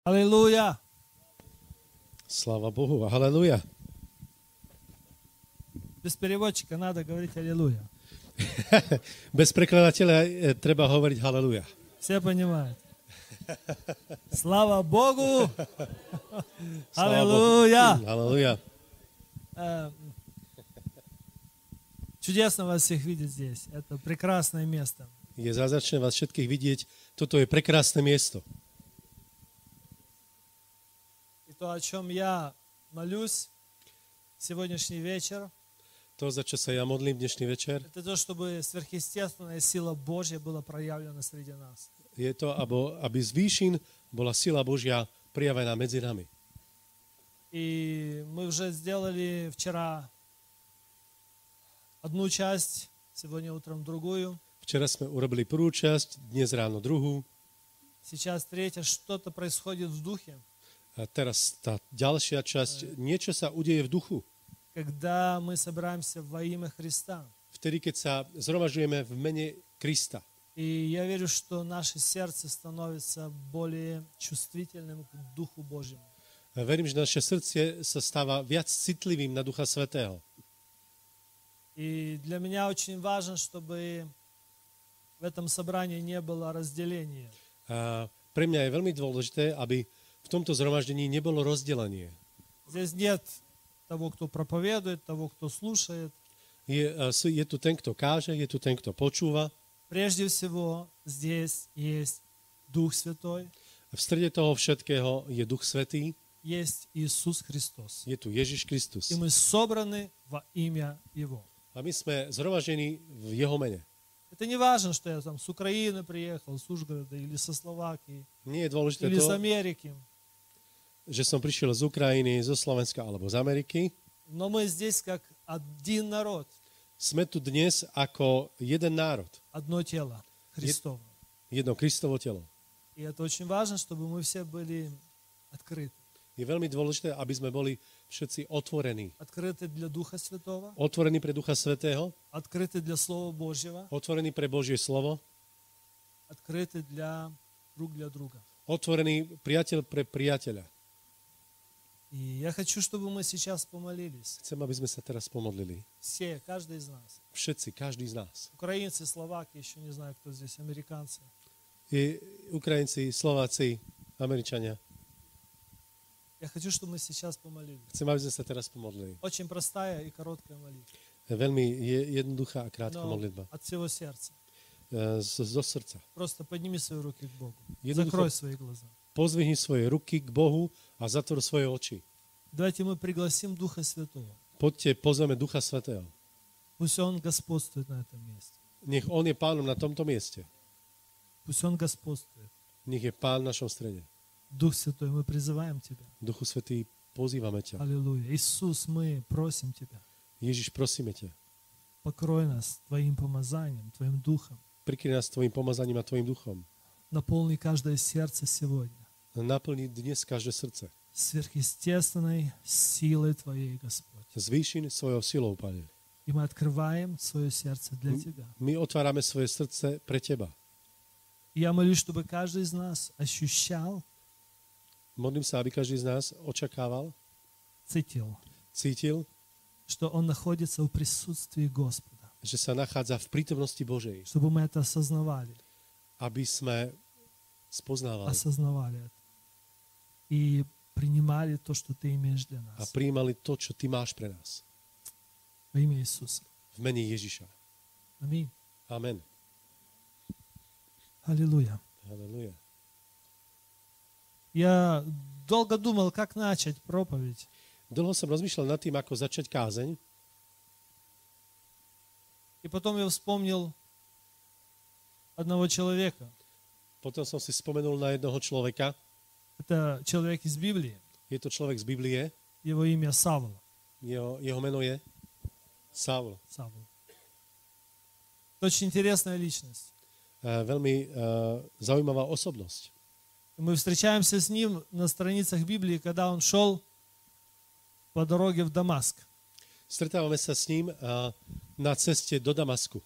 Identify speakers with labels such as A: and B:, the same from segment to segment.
A: Аллилуйя!
B: Sláva Bohu a haleluja.
A: Без переводчика надо говорить аллилуйя.
B: Bez prekladateľa treba hovoriť haleluja.
A: Все понимают. Слава Богу! Аллилуйя!
B: Haleluja.
A: Чудесно вас всех видеть здесь. Это прекрасное место.
B: Je zázračné vás všetkých vidieť. Toto je prekrásne miesto.
A: И то, о чем я молюсь сегодняшний вечер,
B: To, za čo sa ja modlím dnešný večer,
A: это то, чтобы сверхъестественная сила Божья была проявлена среди нас.
B: je to, aby z výšin bola sila Božia prijavená medzi nami.
A: И мы уже сделали вчера одну часть, сегодня утром другую.
B: Včera sme urobili prvú časť, dnes ráno druhú.
A: Сейчас третья. Что-то происходит в духе.
B: A teraz tá ďalšia časť, niečo sa udeje v duchu.
A: Когда мы собираемся во имя Христа.
B: Vtedy, keď sa zhromažujeme v mene Krista.
A: И я верю, что наше сердце становится более чувствительным к Духу Божьему.
B: Verím, že naše srdce sa stáva viac citlivým na Ducha Svätého.
A: И для меня очень важно, чтобы в этом собрании не было разделения.
B: A pre mňa je veľmi dôležité, aby v tomto zhromaždení nebolo rozdelenie.
A: Здесь нет того, кто проповедует, того, кто слушает.
B: Je tu ten, kto káže, je tu ten, kto počúva.
A: Прежде всего, здесь есть Дух Святой,
B: V strede toho všetkého je Duch Svätý,
A: есть Иисус Христос.
B: je tu Ježiš Kristus.
A: И мы собраны во имя Его.
B: A my sme zhromaždení v Jeho mene.
A: Это не важно, что я там с Украины приехал, с Ужгорода, или со Словакии,
B: Nie je dôležité
A: или с
B: to,
A: Америки.
B: že som prišiel z Ukrajiny, zo Slovenska alebo z Ameriky.
A: Но мы здесь как один народ,
B: Sme tu dnes ako jeden národ,
A: одно тело Христово.
B: jedno Kristovo telo.
A: И это очень важно, чтобы мы все были открыты.
B: Je veľmi dôležité, aby sme boli všetci otvorení.
A: Открыты для Духа Святого,
B: Otvorení pre Ducha Svätého,
A: открыты для Слова Божьего,
B: otvorení pre Božie slovo,
A: открыты друг для друга.
B: otvorený priateľ pre priateľa.
A: И я хочу, чтобы мы сейчас помолились.
B: Chcem, aby sme sa teraz pomodlili.
A: Все, каждый из нас.
B: Všetci, každý z nás.
A: Украинцы, словаки, еще не знаю, кто здесь, американцы.
B: I Ukrajinci, Slováci, Američania.
A: Я хочу, чтобы мы сейчас помолились.
B: Chcem, aby sme sa teraz pomodlili.
A: Очень простая и короткая молитва.
B: Veľmi jednoduchá a krátka
A: Но
B: modlitba.
A: от всего сердца.
B: Zo srdca.
A: Просто подними свои руки к Богу.
B: Jednoducho
A: Закрой свои глаза.
B: pozvihni svoje ruky k Bohu a zatvor svoje oči.
A: Давайте мы пригласим Духа Святого.
B: Poďte, pozveme Ducha Svätého.
A: Пусть Он господствует на этом месте.
B: Nech On je pánom na tomto mieste.
A: Пусть Он господствует.
B: Nech je pán v našom strede.
A: Дух Святой, мы призываем Тебя.
B: Duchu Svätý, pozývame ťa.
A: Аллилуйя. Иисус, мы просим Тебя.
B: Ježiš, prosíme ťa.
A: Покрой нас Твоим помазанием, Твоим Духом.
B: Prikryj nás tvojim pomazaním a tvojim duchom.
A: Наполни каждое сердце сегодня
B: Naplni dnes každé srdce.
A: сверхъестественной силой Твоей, Господь.
B: Zvýšin svojou silou, Pane.
A: И мы открываем свое сердце для Тебя.
B: My otvárame svoje srdce pre Teba.
A: И я молюсь, чтобы каждый из нас ощущал,
B: Modlím sa, aby každý z nás očakával, cítil,
A: что он находится в присутствии Господа.
B: že sa nachádza v prítomnosti Božej.
A: Чтобы мы это осознавали.
B: Aby sme spoznávali
A: Осознавали это. И принимали то, что Ты имеешь для
B: a
A: нас.
B: prijímali to, čo Ty máš pre nás.
A: Во имя Иисуса.
B: V mene Ježiša.
A: Аминь.
B: Amen.
A: Аллилуйя.
B: Halleluja.
A: Я долго думал, как начать проповедь.
B: Dlho som rozmýšľal nad tým, ako začať kázeň.
A: И потом я вспомнил одного человека.
B: Potom som si spomenul na jednoho človeka.
A: Это человек из Библии.
B: Je to človek z Biblie.
A: Его имя Савл.
B: Jeho meno je Saul.
A: Савл. Это очень интересная личность.
B: Veľmi zaujímavá osobnosť.
A: Мы встречаемся с ним на страницах Библии, когда он шел по дороге в Дамаск.
B: Stretávame sa s ním na ceste do Damasku.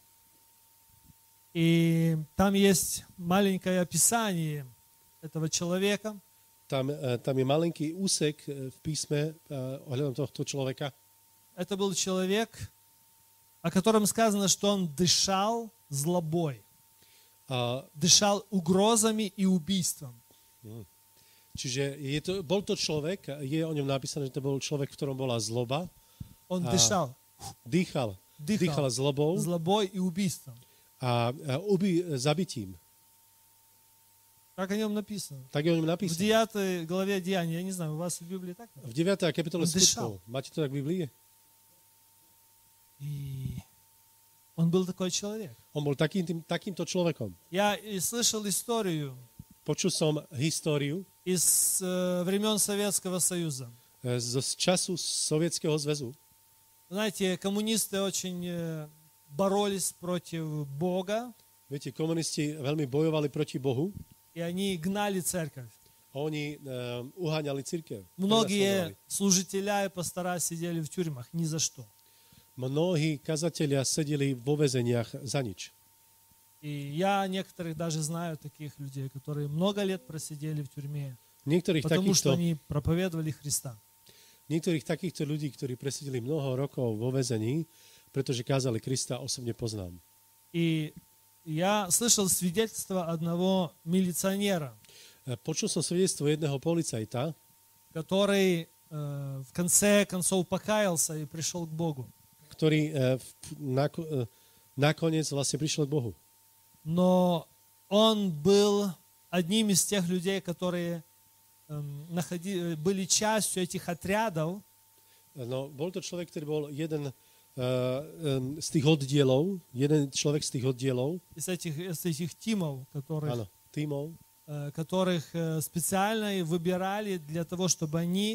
A: И там есть маленькое описание этого человека.
B: tam je malinký úsek v písme ohľadom tohto človeka.
A: Это был человек, о котором сказано, что он дышал злобой, дышал угрозами и убийством.
B: Čiže bol to človek, je o ňom napísané, že to bol človek, v ktorom bola zloba.
A: Он дышал.
B: Dýchal zlobou
A: Злобой и убийством.
B: a zabitím.
A: Как о нем написано?
B: Tak je o ňom
A: В
B: napísané.
A: 9 главе Деяний, я не знаю, у вас в Библии так?
B: V 9. kapitole
A: On
B: skutkov. Máte to tak v Biblii?
A: И он был такой человек.
B: On bol takýmto človekom.
A: Я и слышал историю
B: Počul som históriu
A: из времен Советского Союза.
B: z času Sovietskeho zväzu.
A: Знаете, коммунисты очень боролись против Бога,
B: Viete, komunisti veľmi bojovali proti Bohu
A: и они гнали церковь.
B: a oni uháňali cirkev.
A: Многие служителя и пастора сидели в тюрьмах ни за что.
B: Mnohí kazatelia sedeli vo väzeniach za nič.
A: И я некоторых даже знаю таких людей, которые много лет просидели в тюрьме,
B: Niektorých
A: потому что
B: takýchto,
A: они проповедовали Христа.
B: niektorých takýchto ľudí, ktorí presedeli mnoho rokov vo väzení, pretože kázali Krista, osobne poznám.
A: И я слышал свидетельство одного милиционера,
B: Počul som svedectvo jedného policajta,
A: который в конце концов покаялся и пришел к Богу.
B: ktorý nakoniec vlastne prišiel k Bohu.
A: Но он был одним из тех людей, которые были частью этих отрядов,
B: No, bol to človek, ktorý bol jeden z tých oddielov, jeden človek z tých oddielov,
A: из этих тимов,
B: áno, tímov,
A: которых специально выбирали для того, чтобы они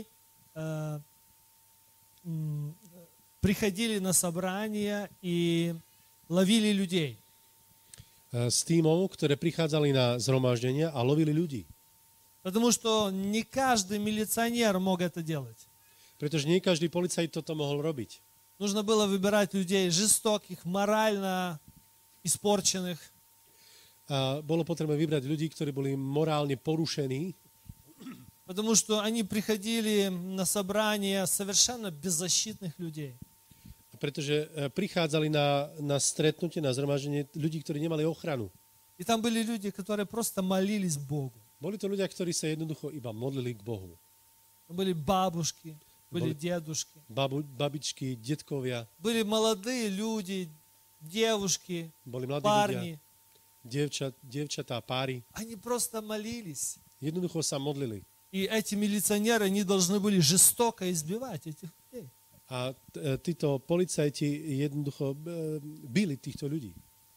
A: приходили на собрания и ловили людей.
B: z tímov, ktoré prichádzali na zhromaždenia a lovili ľudí.
A: Потому что не каждый милиционер мог это делать.
B: Pretože nie každý policajt toto mohol robiť.
A: Нужно было выбирать людей жестоких, морально испорченных.
B: A bolo potrebné vybrať ľudí, ktorí boli morálne porušení,
A: Потому что они приходили на собрания совершенно беззащитных людей.
B: pretože prichádzali na stretnutie, na zhromaždenie ľudí, ktorí nemali ochranu.
A: И там были люди, которые просто молились Богу.
B: Boli to ľudia, ktorí sa jednoducho iba modlili k Bohu.
A: Были бабушки, были дедушки,
B: Babičky, detkovia,
A: были молодые люди, девушки,
B: boli mladí
A: парни.
B: ľudia, dievčatá, páry.
A: Они просто молились.
B: Jednoducho sa modlili.
A: И эти милиционеры, они должны были жестоко избивать этих людей.
B: A títo policajti jednoducho bili týchto ľudí.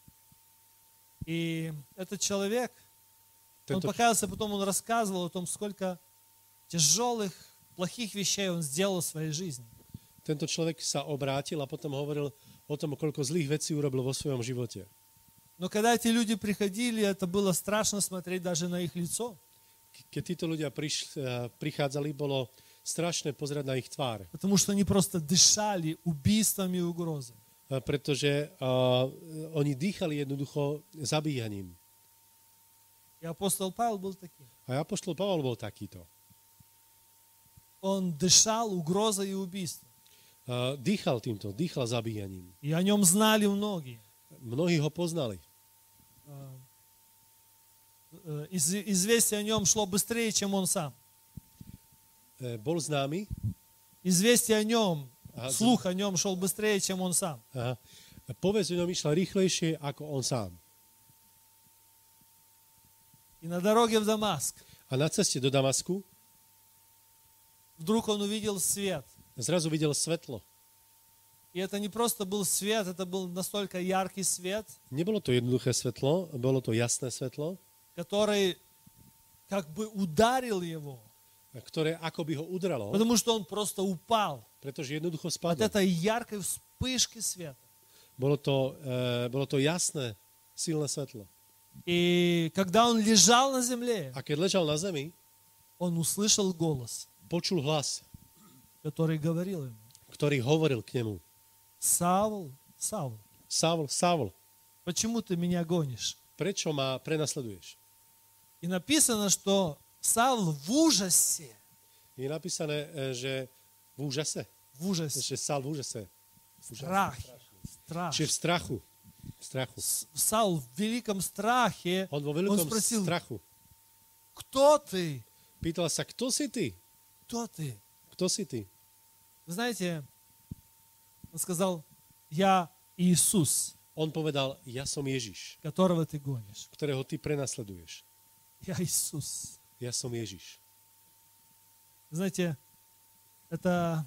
A: И этот человек, он
B: Tento,
A: покаялся, потом он рассказывал о том, сколько тяжелых, плохих вещей он сделал в своей жизни.
B: tento človek sa obrátil a potom hovoril o tom, koľko zlých vecí urobil vo svojom živote.
A: Но когда эти люди приходили, это было страшно смотреть даже на их лицо.
B: Keď títo ľudia prichádzali, bolo strašné pozerať na ich tvár.
A: Потому что они просто дышали убийством и угрозой.
B: Pretože oni dýchali jednoducho zabíjaním.
A: И апостол Павел был таким.
B: A apoštol Pavol bol takýto.
A: Он дышал угрозой и убийством.
B: Dýchal zabíjaním.
A: И о нем знали многие.
B: Mnohí ho poznali.
A: Известие о нем шло быстрее, чем он сам.
B: Bol známy.
A: Известие о нем, слух о нем шел быстрее, чем он сам.
B: Povesť o ňom išla rýchlejšie ako on sám.
A: И на дороге в Дамаск
B: A na ceste do Damasku
A: вдруг он увидел свет.
B: zrazu videl svetlo.
A: И это не просто был свет, это был настолько яркий свет,
B: Nebolo to jednoduché svetlo, bolo to jasné svetlo,
A: который как бы uдарил его,
B: ktoré akoby ho udralo,
A: потому что он просто упал
B: pretože jednoducho
A: от
B: spadlo.
A: этой яркой вспышки света.
B: Bolo to jasné, silné svetlo.
A: И когда он лежал на земле,
B: A keď ležal na zemi,
A: он услышал голос,
B: počul hlas,
A: который говорил ему:
B: ktorý hovoril k nemu.
A: Саул, Саул,
B: Saul, Saul,
A: почему ты меня гонишь?
B: prečo ma prenasleduješ?
A: И написано, что Савл в ужасе.
B: Je napísané, že v úžase.
A: В ужасе.
B: Že Saul v úžase.
A: Страхе. Страх.
B: Čiže v strachu. V strachu.
A: Саул в великом страхе.
B: On vo veľkom
A: спросил,
B: strachu.
A: кто ты?
B: Pýtal sa, kto si ty?
A: Кто ты?
B: Kto si ty?
A: Вы знаете, он сказал, я Иисус,
B: On povedal, ja som Ježiš,
A: которого ты гонишь.
B: ktorého ty prenasleduješ.
A: Я Иисус.
B: Ja som Ježiš.
A: Знаете, эта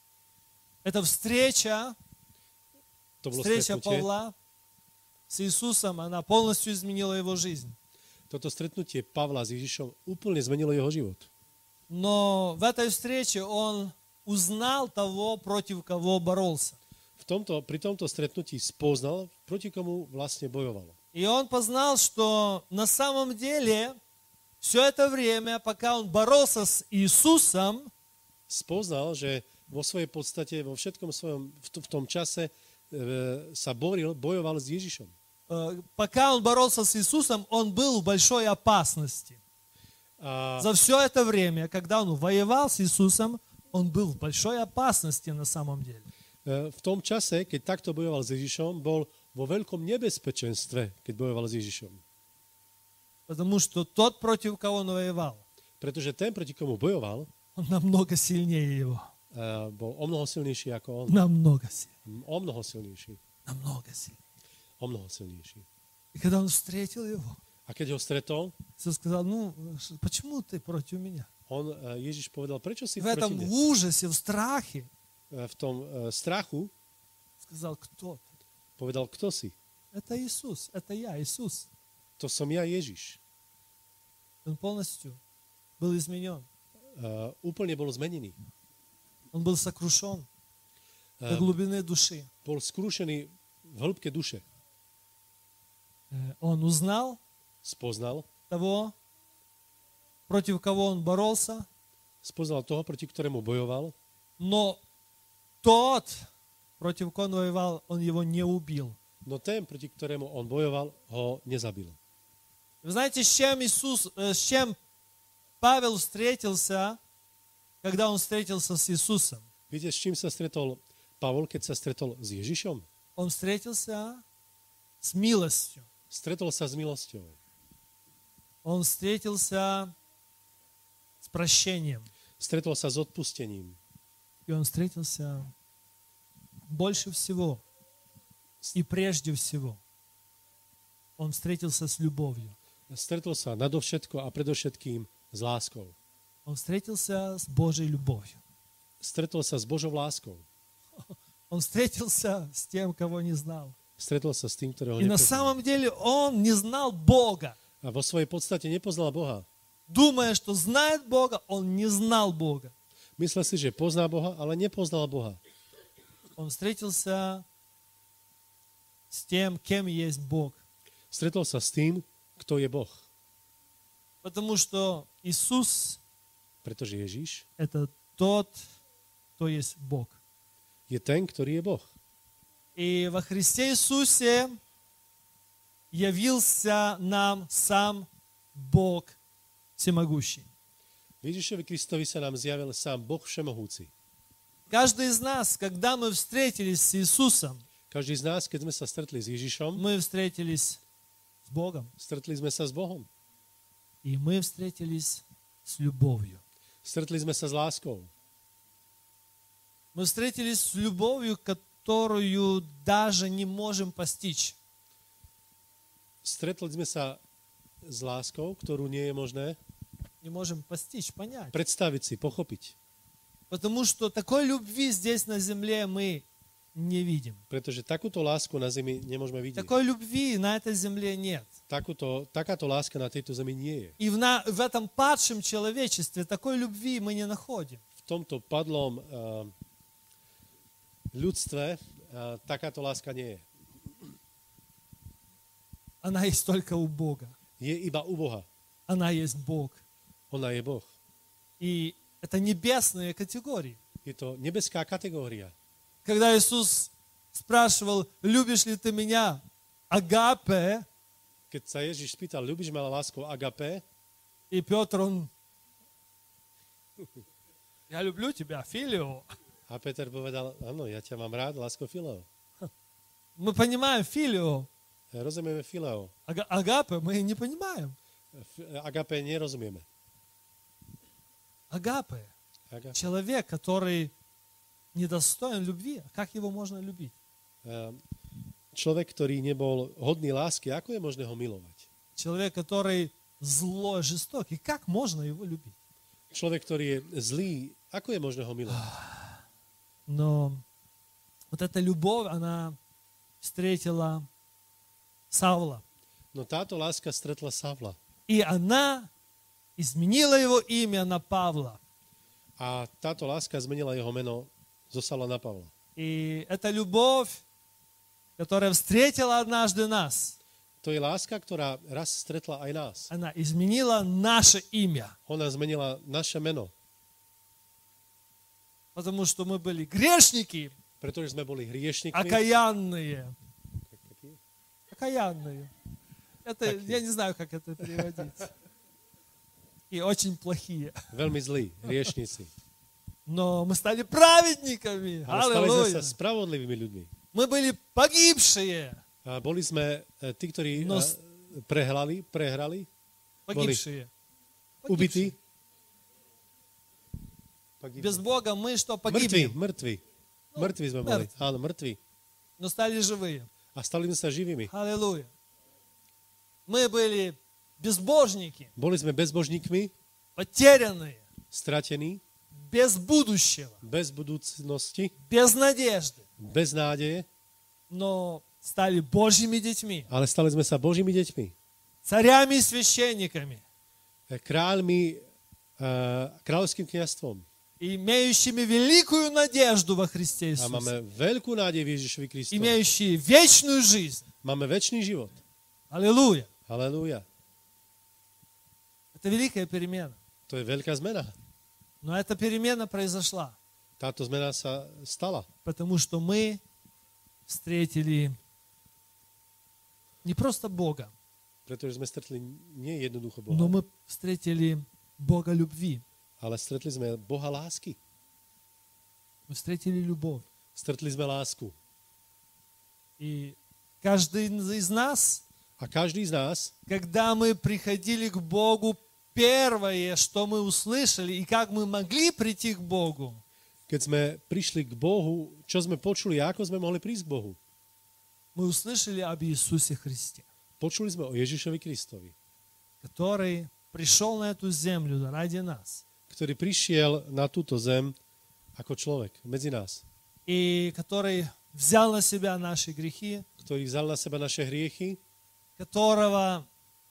A: встреча
B: stretnutie.
A: Павла с Иисусом, она полностью изменила его жизнь.
B: Toto stretnutie Pavla s Ježišom úplne zmenilo jeho život.
A: Но в этой встрече он узнал того, против кого боролся.
B: Pri tomto stretnutí spoznal, proti komu vlastne bojoval.
A: И он познал, что на самом деле все это время, пока он боролся с Иисусом,
B: Spoznal, že vo svojej podstate, vo všetkom svojom, v tom čase sa bojoval s Ježišom.
A: Пока он боролся с Иисусом, он был в большой опасности. За все это время, когда он воевал с Иисусом, он был в большой опасности на самом деле.
B: V tom čase, keď takto bojoval s Ježišom, bol vo veľkom nebezpečenstve, keď bojoval s Ježišom.
A: Потому что тот, против кого он воевал,
B: Pretože ten, proti komu bojoval,
A: он намного сильнее его.
B: Bol o mnoho silnejší ako on.
A: Намного сильнее.
B: O mnoho silnejší.
A: Намного сильнее.
B: O mnoho silnejší.
A: И когда он встретил его,
B: A keď ho stretol,
A: Иисус сказал, почему ты против меня?
B: Ježiš povedal, prečo si
A: В
B: proti
A: этом
B: mne?
A: ужасе, в страхе,
B: V tom strachu
A: сказал, кто ты?
B: povedal, kto si?
A: Это Иисус, это я, Иисус.
B: To som ja, Ježiš.
A: Он полностью был изменен.
B: Úplne bol zmenený.
A: Он был сокрушен до глубины души.
B: Bol skrúšený v hĺbke duše.
A: Он узнал
B: Spoznal
A: того, против кого он боролся,
B: spoznal toho, proti ktorému bojoval,
A: но тот, против кого он воевал, он его не убил.
B: no ten, proti ktorému on bojoval, ho nezabil.
A: Вы знаете, с чем Павел встретился, когда он встретился с Иисусом?
B: Viete, s čím sa stretol Pavol, keď sa stretol s Ježišom?
A: Он встретился с милостью.
B: Stretol sa s milosťou.
A: Он встретился с прощением.
B: Stretol sa s odpustením.
A: И он встретился больше всего и прежде всего. Он встретился с любовью.
B: Stretol sa nadovšetko a predovšetkým s láskou.
A: Он встретился с Божьей любовью.
B: Stretol sa s Božou láskou.
A: Он встретился с тем, кого не знал.
B: Stretol sa s tým, ktorého
A: И на
B: nepoznal.
A: самом деле он не знал Бога.
B: A vo svojej podstate nepoznal Boha.
A: Думая, что знает Бога, он не знал Бога.
B: Myslel si, že pozná Boha, ale nepoznal Boha.
A: Он встретился с тем, кем есть Бог.
B: Stretol sa s tým, kto je Boh.
A: Потому что Иисус
B: Pretože Ježiš
A: – это тот, кто есть Бог.
B: je ten, ktorý je Boh.
A: И во Христе Иисусе явился нам сам Бог всемогущий.
B: V Ježišovi Kristovi sa nám zjavil sám Boh všemohúci.
A: Каждый из нас, когда мы встретились с Иисусом,
B: Každý z nás, keď sme sa stretli s Ježišom,
A: мы встретились с Богом.
B: stretli sme sa s Bohom.
A: И мы встретились с любовью.
B: Stretli sme sa s láskou.
A: Мы встретились с любовью, которую даже не можем постичь.
B: Stretli sme sa s láskou, ktorú nie je možné
A: Не можем постичь, понять.
B: predstaviť si, pochopiť.
A: Потому что такой любви здесь на земле мы не видим.
B: Pretože takúto lásku na zemi nemôžeme vidieť.
A: Такой любви на этой земле нет.
B: Takáto láska na tejto zemi nie je.
A: И в этом падшем человечестве такой любви мы не находим.
B: V tomto padlom ľudstve takáto láska nie je.
A: Она есть только у Бога.
B: Je iba u Boha.
A: Она есть Бог.
B: Ona je Boh.
A: И это небесные категории.
B: Je to nebeská kategória.
A: Когда Иисус спрашивал, любишь ли ты меня, агапе,
B: Keď sa Ježiš spýtal, ľubíš ma láskou agapé,
A: и Петр, он Я люблю тебя, филио.
B: A Peter povedal, áno, ja ťa mám rád, lásko fileo.
A: Мы понимаем филио.
B: Rozumieme fileo.
A: Агапе мы не понимаем.
B: Agape nerozumieme.
A: Агапе.
B: Agape.
A: Человек, который недостоин любви. Как его можно любить?
B: Človek, ktorý nebol hodný lásky, ako je možné ho milovať?
A: Человек, который злой, жестокий. Как можно его любить?
B: Človek, ktorý je zlý, ako je možné ho milovať?
A: Но вот эта любовь, она встретила Савла.
B: No táto láska stretla Savla.
A: И она изменила его имя на Павла.
B: A táto láska zmenila jeho meno zo Savla na Pavla.
A: И эта любовь, которая встретила однажды нас,
B: To je láska, ktorá raz stretla aj nás.
A: она изменила наше имя.
B: Ona zmenila naše meno,
A: Потому что мы были грешники,
B: pretože sme boli hriešnikmi.
A: окаянные. Окаянные. Это, я не знаю, как это переводить. И очень плохие.
B: Veľmi zlí, hriešnici.
A: Но мы стали праведниками.
B: Ale stali sme sa
A: Аллилуйя.
B: spravodlivými ľuďmi.
A: Мы были погибшие.
B: A boli sme tí, ktorí
A: No,
B: prehrali,
A: Погибшие.
B: ubití.
A: Без Бога мы что,
B: Mŕtvi,
A: погибнем,
B: mŕtvi. Mŕtvi sme boli.
A: mŕtvi.
B: Áno, mŕtvi.
A: но стали живые.
B: A stali sme sa živými.
A: Аллилуйя. Мы были безбожники,
B: Boli sme bezbožníkmi,
A: потерянные,
B: stratení,
A: без будущего,
B: bez budúcnosti,
A: без надежды,
B: bez nádeje,
A: но стали Божьими детьми,
B: ale stali sme sa Božími deťmi.
A: царями и священниками,
B: Kráľmi, kráľovským kňazstvom.
A: имеющими великую надежду во Христе
B: A
A: Иисусе,
B: máme veľkú nádej v Ježišovi Kristovi.
A: имеющие вечную жизнь.
B: Máme večný život.
A: Аллилуйя.
B: Halelúja.
A: Это великая перемена.
B: To je veľká zmena.
A: Но эта перемена произошла,
B: Táto zmena sa stala,
A: потому что мы встретили не просто Бога,
B: pretože sme stretli nie jednoducho
A: но
B: Boha,
A: мы встретили Бога любви.
B: ale stretli sme Boha lásky.
A: Мы встретили любовь.
B: Stretli sme lásku.
A: И каждый из нас,
B: A každý z nás,
A: когда мы приходили к Богу, первое, что мы услышали, и как мы могли прийти к Богу,
B: keď sme prišli k Bohu, čo sme počuli a ako sme mohli prísť k Bohu?
A: мы услышали об Иисусе Христе,
B: Počuli sme o Ježišovi Kristovi,
A: который пришел на эту землю ради нас,
B: ktorý prišiel na túto zem ako človek medzi nás,
A: и который взял на себя наши грехи,
B: ktorý vzal na seba naše hriechy,
A: которого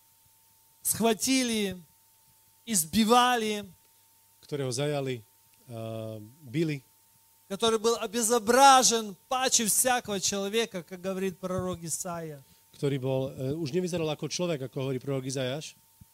A: схватили, избивали,
B: ktorého zajali, bili,
A: который был обезображен паче всякого человека, как говорит пророк Исаия.
B: ktorý bol, už nevyzeral ako človek, ako hovorí prorok Izajáš,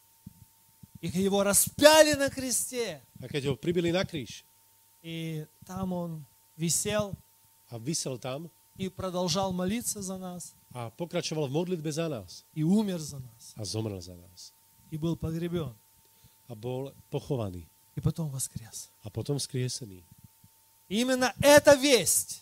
A: И его распяли на кресте.
B: a keď ho pribili na kríž
A: И там он висел
B: a visel tam
A: и продолжал молиться за нас,
B: a pokračoval v modlitbe za nás
A: и умер за нас,
B: a zomrel za nás
A: и был погребен,
B: a bol pochovaný
A: и потом воскрес.
B: a potom skriesený.
A: И именно эта весть,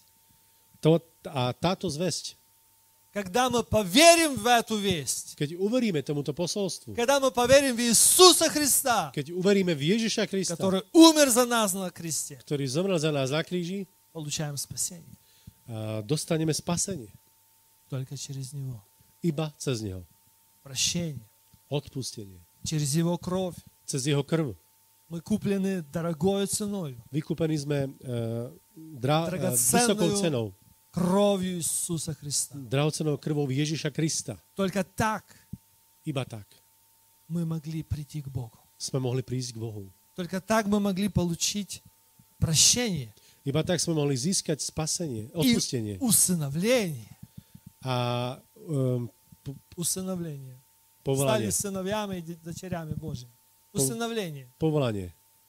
B: A táto zvesť,
A: когда мы поверим в эту весть,
B: keď uveríme tomuto posolstvu,
A: когда мы поверим в Иисуса Христа,
B: keď uveríme v Ježiša Krista,
A: который умер за нас на кресте,
B: ktorý zomrel za nás na kríži,
A: получаем спасение
B: dostaneme spasenie.
A: только через Него.
B: Iba cez Neho.
A: Прощение
B: Odpustenie.
A: через Его кровь.
B: Cez Jeho krv.
A: Мы куплены дорогою ценой,
B: Vykúpení sme
A: Dragocennou
B: vysokou cenou.
A: кровью Иисуса Христа.
B: Drahocenou krvou Ježiša Krista.
A: Только так
B: Iba tak
A: мы могли прийти к Богу.
B: sme mohli prísť k Bohu.
A: Только так мы могли получить прощение
B: Iba tak sme mohli získať spasenie,
A: и
B: odpustenie.
A: усыновление.
B: A
A: Усыновление. Стали
B: povolanie.
A: сыновьями и дочерями Божьими. Усыновление.
B: Povolanie.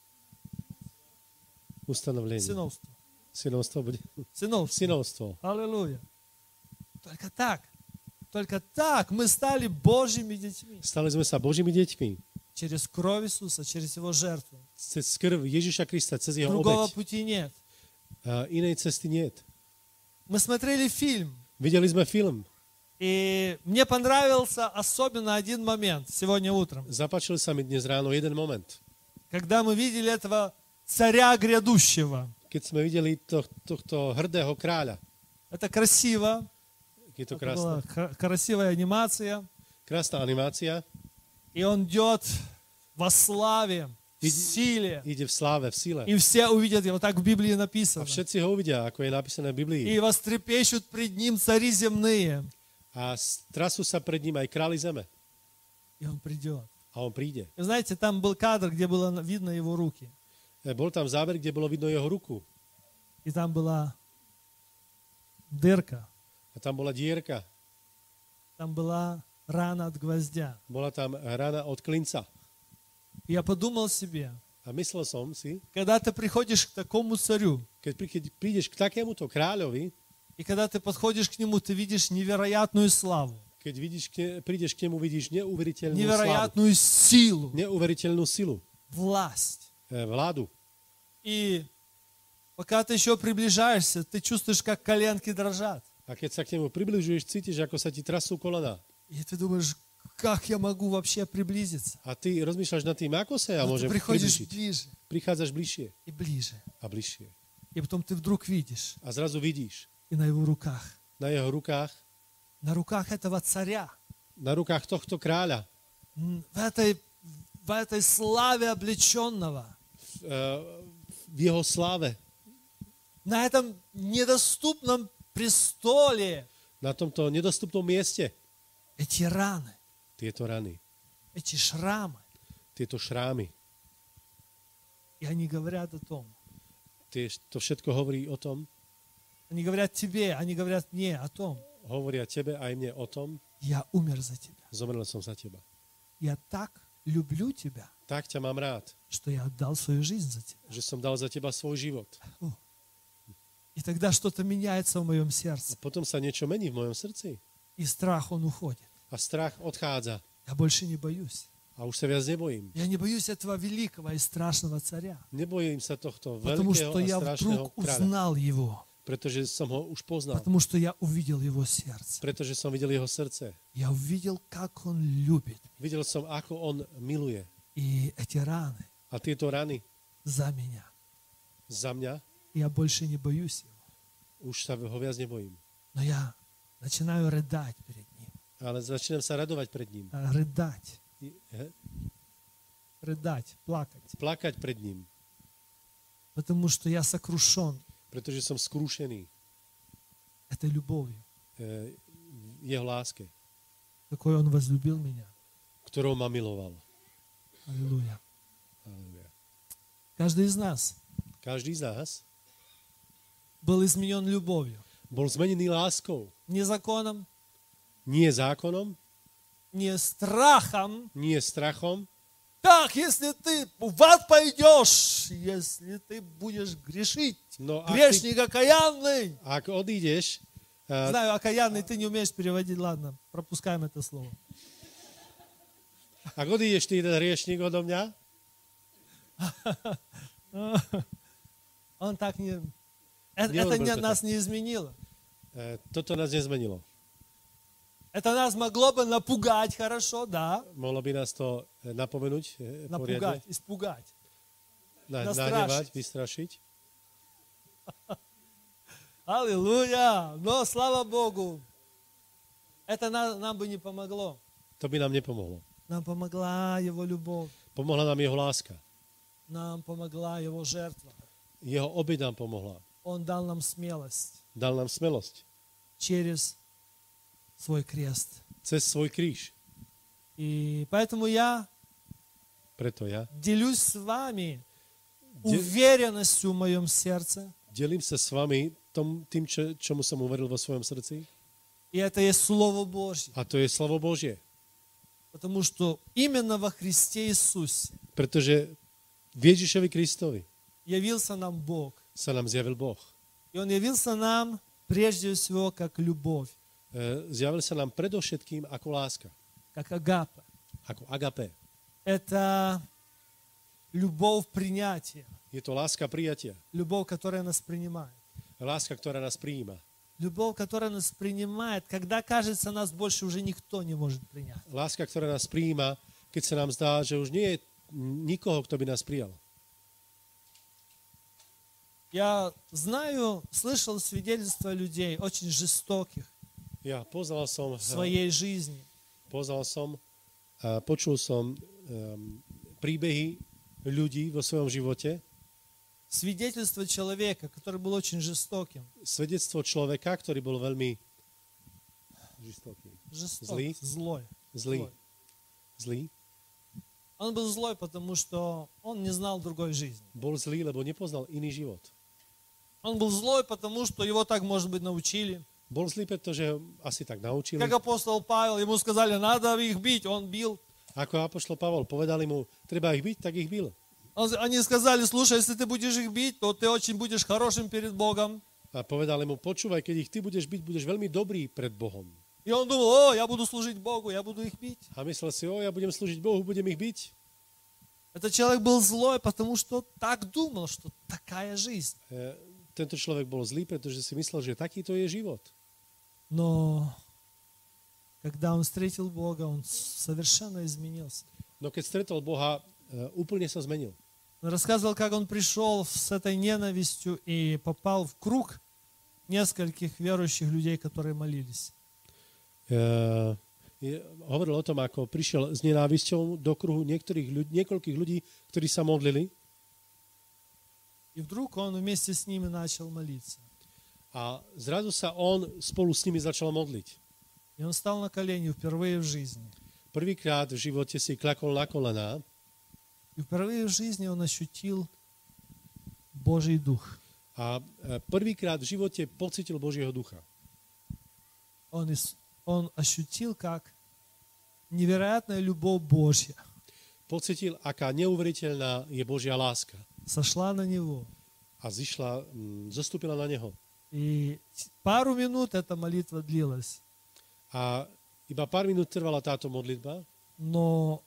B: Ustanovlenie.
A: Сыновство.
B: Synovstvo bude.
A: Сыновство.
B: Synovstvo.
A: Аллилуйя. Только так. Только так мы стали Божьими детьми.
B: Stali sme sa Božími deťmi.
A: Через кровь Иисуса, через Его жертву.
B: Cez krv Ježiša Krista, cez jeho
A: Другого
B: obeť.
A: пути нет.
B: Inej cesty niet.
A: Мы смотрели фильм,
B: Videli sme film.
A: и мне понравился особенно один момент сегодня утром,
B: Zapáčil sa mi dnes ráno jeden moment.
A: когда мы видели этого царя грядущего.
B: Keď sme videli tohto hrdého kráľa.
A: Это красиво,
B: Je to
A: это была
B: krásna,
A: красивая анимация,
B: krásna animácia.
A: и он идет во славе, в
B: Иди-
A: силе,
B: Ide v sláve, v sile.
A: и все увидят его, так в Библии
B: A
A: написано.
B: všetci ho uvidia, ako je napísané v Biblii.
A: И вострепещут пред ним цари земные,
B: A trasú sa pred ním aj králi zeme.
A: и он придет.
B: A on príde.
A: И знаете, там был кадр, где было видно его руки,
B: Bol tam záber, kde bolo vidno jeho ruku.
A: и там была дырка,
B: A tam bola dierka.
A: там была рана от гвоздя.
B: Bola tam rana od klinca.
A: И я подумал себе,
B: A myslel som si,
A: когда ты приходишь к такому царю,
B: keď prídeš k takémuto kráľovi,
A: и когда ты подходишь к нему, ты видишь невероятную славу,
B: keď prídeš k nemu, vidíš neuveriteľnú slavu,
A: невероятную силу,
B: neuveriteľnú silu,
A: власть.
B: vládu.
A: И пока ты еще приближаешься, ты чувствуешь, как коленки дрожат.
B: A keď sa k nemu približuješ, cítiš, ako sa ti trasú kolena.
A: И ты думаешь, как я могу вообще приблизиться?
B: A ty rozmýšľaš nad tým, ako sa ja
A: Но ты
B: môžem
A: приходишь
B: približiť.
A: ближе
B: Prichádzaš bližšie
A: и ближе.
B: a bližšie.
A: И потом ты вдруг видишь,
B: A zrazu vidíš
A: и на его руках,
B: na jeho rukách,
A: на руках этого царя,
B: na rukách tohto kráľa,
A: в этой славе облеченного,
B: v jeho sláve,
A: на этом недоступном престоле,
B: na tomto nedostupnom mieste,
A: эти раны,
B: tieto rany,
A: эти шрамы.
B: tieto šrámy,
A: И они говорят о том,
B: to všetko hovorí o tom,
A: они говорят тебе, они говорят мне о том,
B: hovoria tebe aj mne o tom,
A: я умер за тебя.
B: zomrel som za teba.
A: Я так люблю тебя,
B: Tak ťa mám rád,
A: что я отдал свою жизнь за тебя.
B: že som dal za teba svoj život.
A: И тогда что-то меняется в моем
B: A
A: сердце.
B: potom sa niečo mení v mojom srdci.
A: И страх, он уходит.
B: A strach odchádza.
A: Я больше не боюсь.
B: A už sa viac nebojím.
A: Я не боюсь этого великого и страшного царя.
B: Nebojím sa tohto
A: Потому
B: veľkého
A: что
B: a
A: я
B: strašného
A: вдруг
B: kráľa.
A: узнал его.
B: Pretože som ho už poznal.
A: Потому что я увидел его сердце.
B: Pretože som videl jeho srdce.
A: Я увидел, как он любит.
B: Videl som, ako on miluje.
A: И эти раны
B: A tieto rany
A: за меня.
B: za mňa,
A: Я больше не боюсь его.
B: už sa ho viac nebojím.
A: Но я начинаю рыдать перед ним.
B: Ale začínam sa radovať pred ním.
A: Рыдать.
B: I-
A: Рыдать, плакать.
B: Plakať pred ním.
A: Потому что я сокрушен
B: Pretože som skrúšený
A: этой любовью,
B: v jeho láske,
A: какой он возлюбил меня.
B: ktorou ma miloval.
A: Аллилуйя.
B: Halleluja.
A: Каждый из нас
B: Každý z nás
A: был изменен любовью.
B: bol zmenený láskou.
A: Не законом,
B: Nie zákonom,
A: не страхом.
B: nie strachom.
A: Как, если ты в ад пойдешь, если ты будешь грешить?
B: No ak,
A: Грешник окаянный.
B: ak odídeš,
A: Знаю, окаянный ты не умеешь переводить. Ладно, пропускаем это слово.
B: ak odídeš ty, ten hriešník odo mňa,
A: Он так не...
B: Не
A: Это
B: выбрал
A: нас не изменило.
B: toto nás nezmenilo.
A: Это нас могло бы напугать хорошо, да.
B: Mohlo by nás to napomenúť poriadne,
A: Напугать, испугать.
B: nahnevať, vystrašiť.
A: Аллилуйя! Но слава Богу, это нам бы не помогло.
B: To by nám nepomohlo.
A: Нам помогла Его любовь,
B: Pomohla nám jeho láska.
A: нам помогла Его жертва.
B: Jeho obeť nám pomohla.
A: Он дал нам смелость
B: Dal nám smelosť
A: через свой крест.
B: cez svoj kríž.
A: И поэтому я
B: Preto ja
A: делюсь с вами уверенностью в моем сердце.
B: delím sa s vami tým, čomu som uveril vo svojom srdci.
A: И это есть Слово Божье.
B: A to je slovo Božie.
A: Потому что именно во Христе Иисусе
B: Pretože v Ježišovi Kristovi
A: явился нам Бог.
B: sa nám zjavil Boh.
A: И Он явился нам прежде всего как любовь,
B: Zjavil sa nám predovšetkým ako láska.
A: как агапа.
B: Ako agape.
A: Это любовь принятия.
B: Je to láska prijatia.
A: Любовь, которая нас принимает.
B: Láska, ktorá nás prijíma.
A: Любовь, которая нас принимает, когда, кажется, нас больше уже никто не может принять.
B: Láska, ktorá nás prijíma, keď sa nám zdá, že už nie je nikoho, kto by nás prijal.
A: Я знаю, слышал свидетельства людей, очень жестоких
B: Ja poznal som,
A: в своей жизни.
B: počul som príbehy ľudí vo svojom živote,
A: Свидетельство человека, который был очень жестоким.
B: svedectvo človeka, ktorý bol veľmi
A: Жестокий,
B: Злый. Zlý.
A: Он был злой, потому что он не знал другой жизни.
B: Bol zlý, lebo nepoznal iný život.
A: Он был злой, потому что его так, может быть, научили.
B: Bol zlý, pretože asi tak naučili.
A: Как апостол Павел, ему сказали, надо их бить, он бил.
B: Ako apoštol Pavol, povedali mu, treba ich byť, tak ich bil.
A: Они сказали, слушай, если ты будешь их бить, то ты очень будешь хорошим перед Богом.
B: A povedali mu, počúvaj, keď ich ty budeš byť, budeš veľmi dobrý pred Bohom.
A: И он думал, я буду служить Богу, я буду их бить.
B: A myslel si, ja budem slúžiť Bohu, budem ich byť.
A: Этот человек был злой, потому что так думал, что такая жизнь.
B: Tento človek bol zlý, pretože si myslel, že takýto je život.
A: Но когда он встретил Бога, он совершенно изменился.
B: No keď stretol Boha, úplne sa zmenil.
A: Он рассказывал, как он пришел с этой ненавистью и попал в круг нескольких верующих людей, которые молились.
B: Hovoril o tom, ako prišiel s nenávisťou do kruhu niekoľkých ľudí, ktorí sa modlili.
A: И вдруг он вместе с ними начал молиться.
B: A zrazu sa on spolu s nimi začal modliť.
A: И он встал на колени впервые в жизни.
B: Prvýkrát v živote si klakol na kolená.
A: И впервые в жизни он ощутил Божий Дух.
B: A prvýkrát v živote pocitil Božieho ducha.
A: Он ощутил, как невероятная любовь Божья
B: Pocitil, aká neuveriteľná je Božia láska.
A: сошла на него.
B: A zostúpila na neho.
A: И пару минут эта молитва длилась.
B: A iba pár minút trvala táto modlitba,
A: Но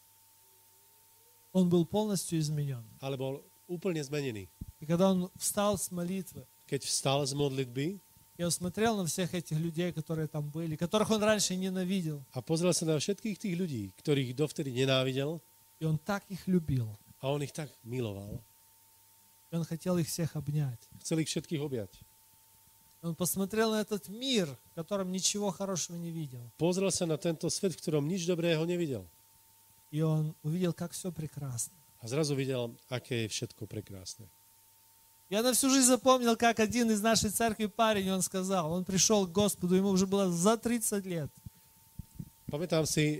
A: он был полностью изменен.
B: ale bol úplne zmenený.
A: И когда он встал с молитвы,
B: Keď vstal z modlitby
A: я смотрел на всех этих людей, которые там были, которых он раньше ненавидел.
B: a pozrel sa na všetkých tých ľudí, ktorých dovtedy nenávidel,
A: И он так их любил.
B: a on ich tak miloval.
A: И он хотел их всех обнять.
B: Chcel ich všetkých objať.
A: Он посмотрел на этот мир, в котором ничего хорошего не видел.
B: Pozrel sa na tento svet, v ktorom nič dobrého nevidel.
A: И он увидел, как все прекрасно.
B: A zrazu videl, aké je všetko prekrásne.
A: Я на всю жизнь запомнил, как один из нашей церкви парень, он сказал, он пришел к Господу, ему уже было за 30 лет.
B: Pamätám si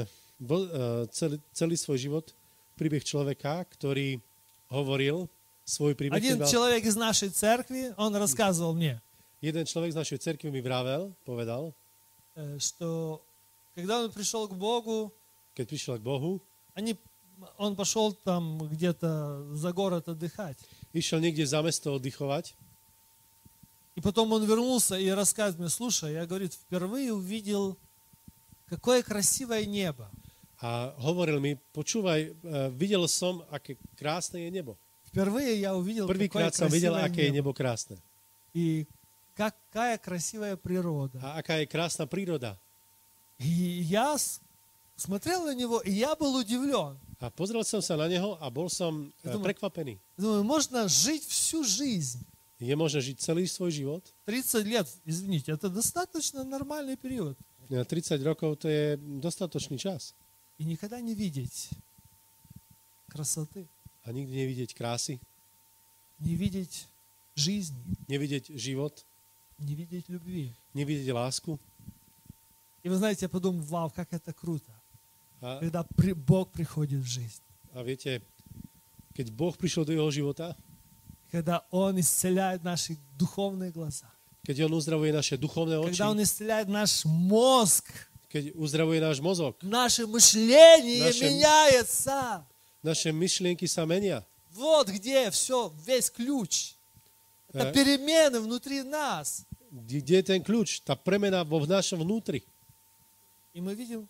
B: celý svoj život príbeh človeka, ktorý hovoril svoj príbeh.
A: Один человек из нашей церкви, он рассказывал мне,
B: Jeden človek z našej cerkvi mi povedal,
A: что когда он пришел к Богу,
B: keď prišiel k Bohu,
A: он пошел там где-то за город отдыхать.
B: išiel niekde za mesto oddychovať
A: И потом он вернулся и рассказывает мне, слушай, я, говорит, впервые увидел, какое красивое небо.
B: a hovoril mi, počúvaj, videl som, aké krásne je nebo.
A: Впервые я увидел,
B: Prvýkrát som videl, aké je nebo krásne.
A: И какая красивая природа.
B: A aká je krásna príroda.
A: И я смотрел на него, и я был удивлен.
B: A pozrel som sa na neho a bol som prekvapený.
A: Думаю, можно жить всю жизнь.
B: Je možné žiť celý svoj život?
A: 30 лет, извините, это достаточно нормальный период.
B: 30 rokov to je dostatočný čas.
A: И никогда не видеть красоты,
B: A nikdy nevidieť krásy,
A: не видеть жизни,
B: nevidieť život,
A: не видеть любви.
B: nevidieť lásku.
A: И вы знаете, я подумал, вау, как это круто,
B: A,
A: когда Бог приходит в жизнь.
B: a viete, keď Boh prišiel do jeho života,
A: Когда Он исцеляет наши духовные глаза.
B: keď on uzdravuje naše duchovné oči,
A: Когда Он исцеляет наш мозг.
B: keď uzdravuje náš mozog,
A: Наше мышление меняется.
B: naše myšlienky sa menia.
A: Вот где все, весь ключ. Это перемены внутри нас.
B: Kde je ten kľúč? Tá premena vo našom vnútri.
A: И мы видим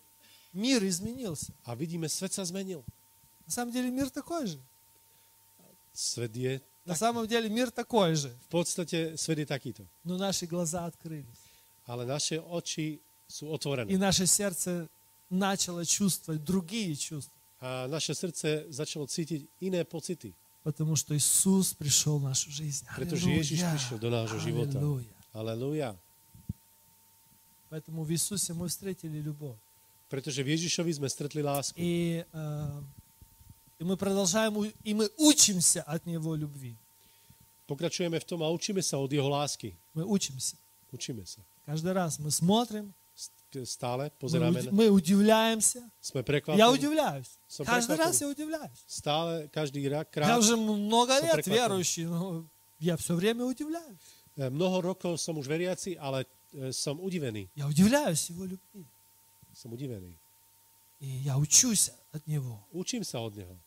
A: мир изменился.
B: A vidíme, svet sa zmenil.
A: На самом деле мир такой же.
B: Svet je,
A: На самом деле мир такой же.
B: v podstate svet je takýto.
A: Но наши глаза открылись.
B: Ale naše oči sú
A: И
B: otvorené.
A: наше сердце начало чувствовать другие чувства.
B: A naše srdce začalo cítiť iné pocity.
A: Потому что Иисус пришел в нашу жизнь.
B: Pretože Ježiš prišiel do nášho života.
A: Аллилуйя.
B: Halelúja.
A: Поэтому в Иисусе мы встретили любовь.
B: Pretože v Ježišovi sme stretli lásku.
A: И мы продолжаем, и мы учимся от Него любви.
B: Pokračujeme v tom a učíme sa od jeho lásky.
A: Мы учимся.
B: Učíme sa.
A: Каждый раз мы смотрим,
B: Stále pozeráme,
A: мы удивляемся.
B: sme
A: Я
B: prekvapení.
A: удивляюсь.
B: Som
A: Каждый раз
B: prekvapený.
A: я удивляюсь.
B: Stále, každý
A: Я
B: krát.
A: уже много
B: Som
A: лет
B: prekvapený.
A: верующий, но я все время удивляюсь.
B: Mnoho rokov som už veriaci, ale som udivený.
A: Я удивляюсь Его любви.
B: Som udivený.
A: И я учусь от Него.
B: Učím sa od neho.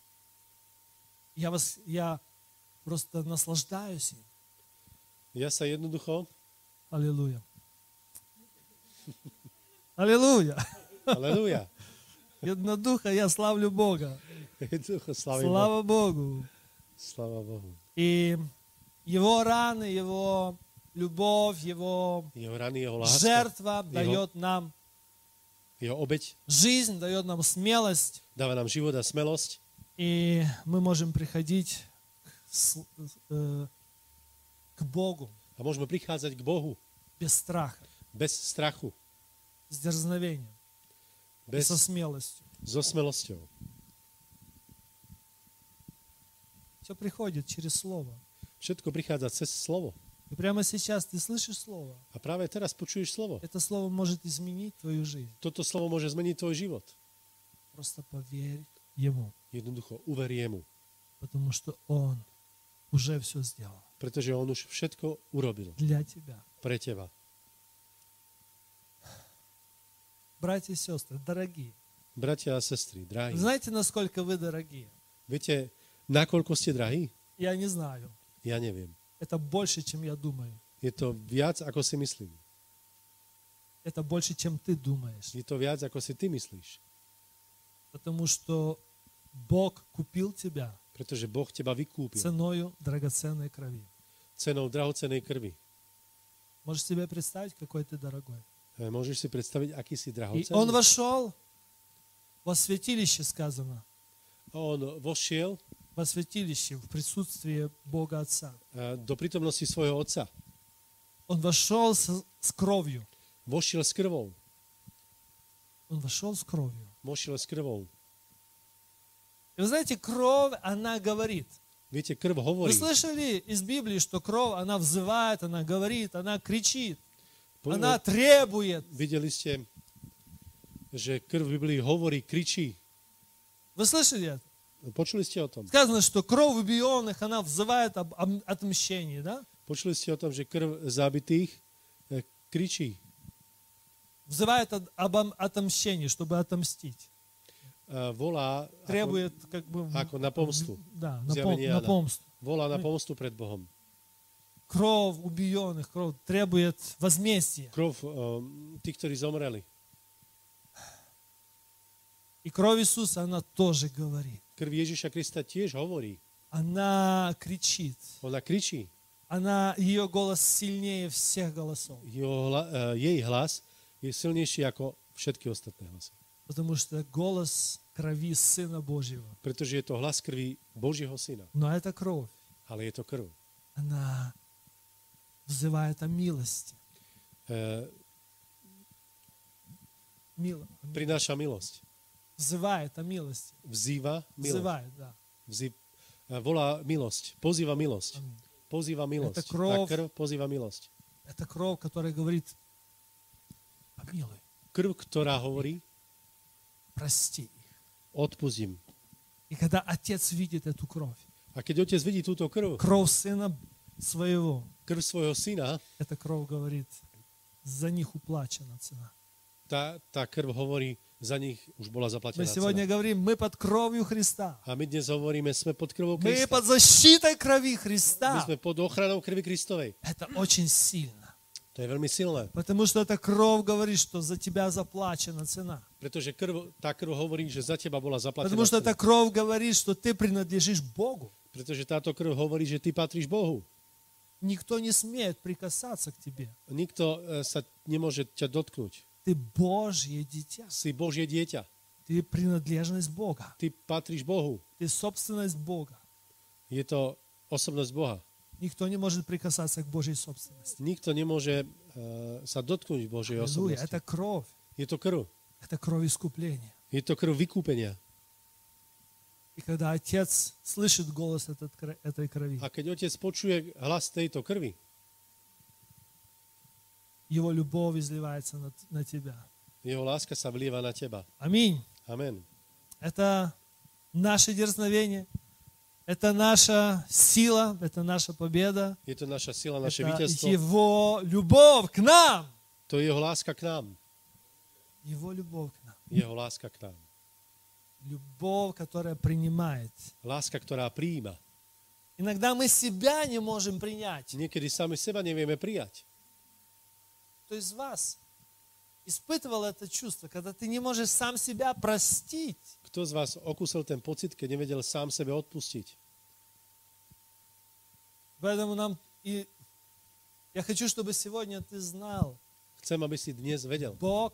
A: Я просто наслаждаюсь им.
B: Ja sa jednoducho,
A: Аллилуйя. Аллилуйя.
B: halelúja,
A: Единодуха, я славлю Бога.
B: jednoducho slavím Boha.
A: Слава Богу.
B: Slava Bohu.
A: И Его раны, Его любовь, Его
B: Jeho rany, jeho láska,
A: жертва дает нам
B: jeho obeť
A: жизнь, дает нам смелость.
B: dáva nám život a smelosť
A: И мы можем приходить к Богу
B: a môžeme prichádzať k Bohu
A: без страха,
B: bez strachu,
A: с дерзновением и
B: bez,
A: со смелостью.
B: so smelosťou.
A: Все приходит через Слово.
B: Všetko prichádza cez slovo.
A: И прямо сейчас ты слышишь Слово.
B: A práve teraz počuješ slovo.
A: Это Слово может изменить твою жизнь.
B: Toto slovo môže zmeniť tvoj život.
A: Просто поверь Ему,
B: Jednoducho uver jemu,
A: потому что Он уже все сделал
B: pretože on už všetko urobil
A: для тебя.
B: pre teba.
A: Братья и сестры, дорогие,
B: Bratia a sestry, drahí,
A: вы знаете, насколько вы дорогие?
B: viete, nakoľko ste drahí?
A: Я не знаю.
B: Ja neviem.
A: Это больше, чем я думаю.
B: Je to viac, ako si myslím.
A: Это больше, чем ты думаешь.
B: Je to viac, ako si ty myslíš.
A: Потому что Бог купил тебя
B: Pretože Boh teba vykúpil
A: ценою драгоценной крови.
B: cenou drahocenej krvi.
A: Можешь себе представить, какой ты дорогой?
B: Môžeš si predstaviť, aký si
A: И
B: drahocenný?
A: Он вошел во святилище, сказано,
B: On vošiel
A: во святилище в присутствии Бога Отца.
B: do prítomnosti svojho otca.
A: Он вошел с кровью.
B: Vošiel s krvou.
A: Он вошел с кровью.
B: Vošiel s krvou.
A: И вы знаете, кровь, она говорит.
B: Viete, krv
A: Вы
B: hovorí.
A: слышали из Библии, что кровь, она взывает, она говорит, она кричит, она требует.
B: Videli ste, že krv v Biblii hovorí, kričí.
A: Вы слышали это?
B: Počuli ste o tom?
A: Сказано, что кровь убиенных, она взывает об отмщении, да?
B: Počuli ste o tom, že krv zabitých kričí.
A: Взывает об отмщении, чтобы отомстить.
B: Volá
A: Требует как бы...
B: ako na pomstu.
A: Да,
B: Zjavenie
A: на
B: Jána.
A: помсту.
B: Volá na pomstu pred Bohom.
A: Кровь убиенных, кровь требует возмездия.
B: Krv tých, ktorí zomreli.
A: И кровь Иисуса, она тоже говорит.
B: Krv Ježiša Krista tiež hovorí.
A: Она кричит.
B: Ona kričí.
A: Ее голос сильнее всех голосов.
B: Jej hlas je silnejší ako všetky ostatné hlasy.
A: Потому что голос крови Сына Божьего.
B: Pretože je to hlas krvi Božieho Syna.
A: Но эта кровь,
B: Ale je to krv.
A: она взывает о милости.
B: Prináša milosť.
A: Взывает о милости.
B: Vzýva milosť.
A: Взывает, да.
B: Volá milosť. Pozýva milosť.
A: Аминь.
B: Pozýva milosť.
A: Это кровь.
B: Tá krv pozýva milosť.
A: Это кровь, которая говорит, помилуй,
B: Krv, ktorá hovorí,
A: прости их.
B: odpustím.
A: И когда Отец видит эту кровь,
B: A keď otec vidí túto krv,
A: кровь Сына Своего,
B: krv svojho syna,
A: эта кровь говорит, за них уплачена цена.
B: tá krv hovorí, za nich už bola
A: Мы
B: zaplatená
A: сегодня
B: cena.
A: говорим, мы под кровью Христа.
B: A my dnes hovoríme, sme pod krvou
A: Мы
B: Krista.
A: под защитой крови
B: My
A: Христа.
B: sme pod ochranou krvi Kristovej.
A: Это очень сильно.
B: To je veľmi silné,
A: Потому что эта кровь говорит, что за тебя заплачена цена.
B: pretože tá krv hovorí, že za teba bola zaplatená
A: Потому что эта
B: cena.
A: кровь говорит, что ты принадлежишь Богу.
B: Pretože táto krv hovorí, že ty patríš Bohu.
A: Никто не смеет прикасаться к тебе.
B: Nikto sa nemôže ťa dotknúť.
A: Ты Божье дитя.
B: Si Božie dieťa.
A: Ты принадлежность Бога.
B: Ty patríš Bohu.
A: Ты собственность Бога.
B: Je to osobnosť Boha.
A: Никто не может прикасаться к Божьей собственности.
B: Nikto nemôže sa dotknúť Božej
A: Аллилуйя.
B: osobnosti.
A: Это кровь.
B: Je to krv.
A: Это кровь искупления.
B: Je to krv vykúpenia.
A: И когда Отец слышит голос этой крови,
B: A keď otec počuje hlas tejto krvi,
A: Его любовь изливается на тебя.
B: jeho láska sa vlieva na teba.
A: Аминь.
B: Amen.
A: Это наше дерзновение, это наша сила, это наша победа,
B: Je to naša sila, naše
A: это
B: víťazstvo.
A: Его любовь к нам.
B: To je jeho láska k nám.
A: Его любовь к нам.
B: Jeho láska k nám.
A: Любовь, которая принимает.
B: Láska, ktorá prijíma.
A: Иногда мы себя не можем принять.
B: Niekedy sami seba nevieme prijať.
A: Кто из вас испытывал это чувство, когда ты не можешь сам себя простить?
B: Kto z vás okúsil ten pocit, keď nevedel sám sebe odpustiť?
A: Поэтому я хочу, чтобы сегодня ты знал,
B: Chcem, aby si dnes vedel.
A: Бог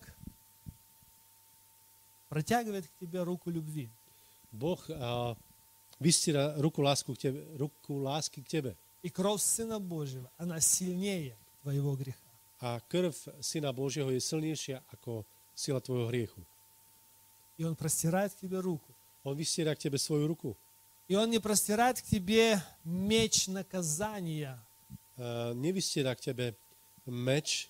A: протягивает к тебе руку любви.
B: Boh vystiera ruku lásky k tebe.
A: И кровь Сына Божьего, она сильнее твоего греха.
B: A krv Syna Božieho je silnejšia ako sila tvojho hriechu.
A: И Он простирает к тебе руку.
B: On vystiera k tebe svoju ruku.
A: И Он не простирает к тебе меч наказания,
B: Nevystiera k tebe meč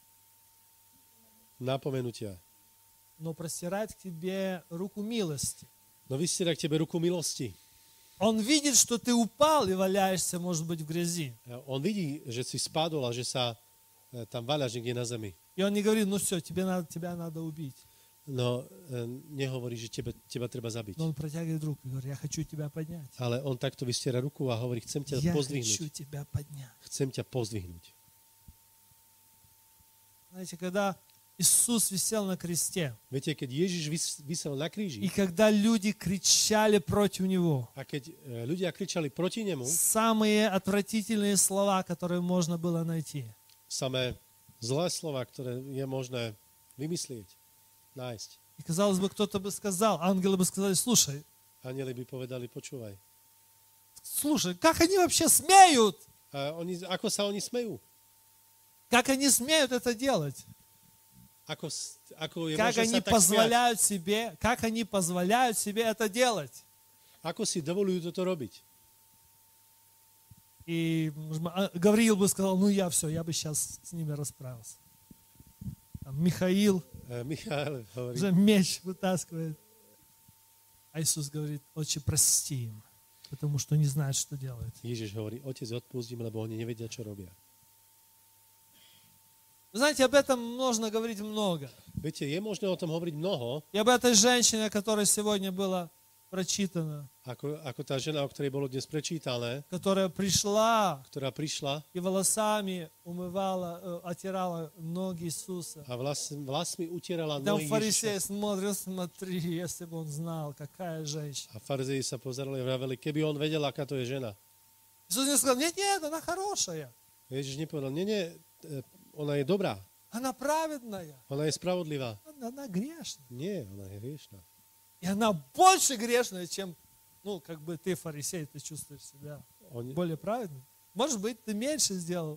B: napomenutia,
A: но простирает к тебе руку милости.
B: no vystiera k tebe ruku milosti.
A: Он видит, что ты упал и валяешься, может быть, в грязи.
B: On vidí, že si spadol a že sa tam váľaš niekde na zemi.
A: И Он не говорит, ну все, тебя надо убить.
B: No, nehovorí, že teba treba zabiť.
A: Но Он протягивает руку и говорит, я хочу тебя поднять.
B: Ale on takto vystiera ruku a hovorí, chcem ťa
A: Я
B: pozdvihnúť.
A: хочу тебя поднять.
B: Chcem ťa pozdvihnúť.
A: Знаете, когда Иисус висел на кресте,
B: Viete, keď Ježiš visel na
A: и
B: kríži
A: когда люди кричали против Него,
B: a keď ľudia kričali proti nemu,
A: самые отвратительные слова, которые можно было найти.
B: samé zlé slova, ktoré je možné vymyslieť, nájsť.
A: И, казалось бы, кто-то бы сказал, ангелы бы сказали, слушай,
B: Anieli by povedali, počúvaj.
A: как они вообще смеют?
B: A ako sa oni smejú?
A: Как они смеют это делать?
B: Ako je
A: Как
B: možné
A: они
B: sa tak smiať?
A: как они позволяют себе это делать?
B: Ako si dovolujú toto robiť?
A: И Гавриил бы сказал, ну я бы сейчас с ними расправился. Там Михаил
B: Michal hovorí,
A: уже меч вытаскивает. А Иисус говорит, отче, прости им, потому что не знают, что делают.
B: Ježiš hovorí, otec, odpustím, lebo oni nevedia, čo robia.
A: Вы знаете, об этом можно говорить много.
B: Viete, je možné o tom hovoriť mnoho,
A: И об этой женщине, которая сегодня была прочитана,
B: ako tá žena, o ktorej bolo dnes prečítané,
A: которая пришла
B: ktorá prišla
A: и волосами оттирала ноги Иисуса.
B: a vlasmi utierala
A: Там
B: nohy
A: фарисей
B: Ježiša.
A: смотрел, смотри, если бы он знал, какая женщина.
B: A farizeji sa pozerali a vraveli, keby on vedel, aká to je žena.
A: Иисус не сказал, нет, она хорошая,
B: Ježiš nepovedal, nie, ona je dobrá,
A: она праведная,
B: ona je spravodlivá.
A: она грешная.
B: Nie, ona je hriešná.
A: И она больше грешная, чем, как бы ты, фарисей, ты чувствуешь себя более праведным. Может быть, ты меньше сделал.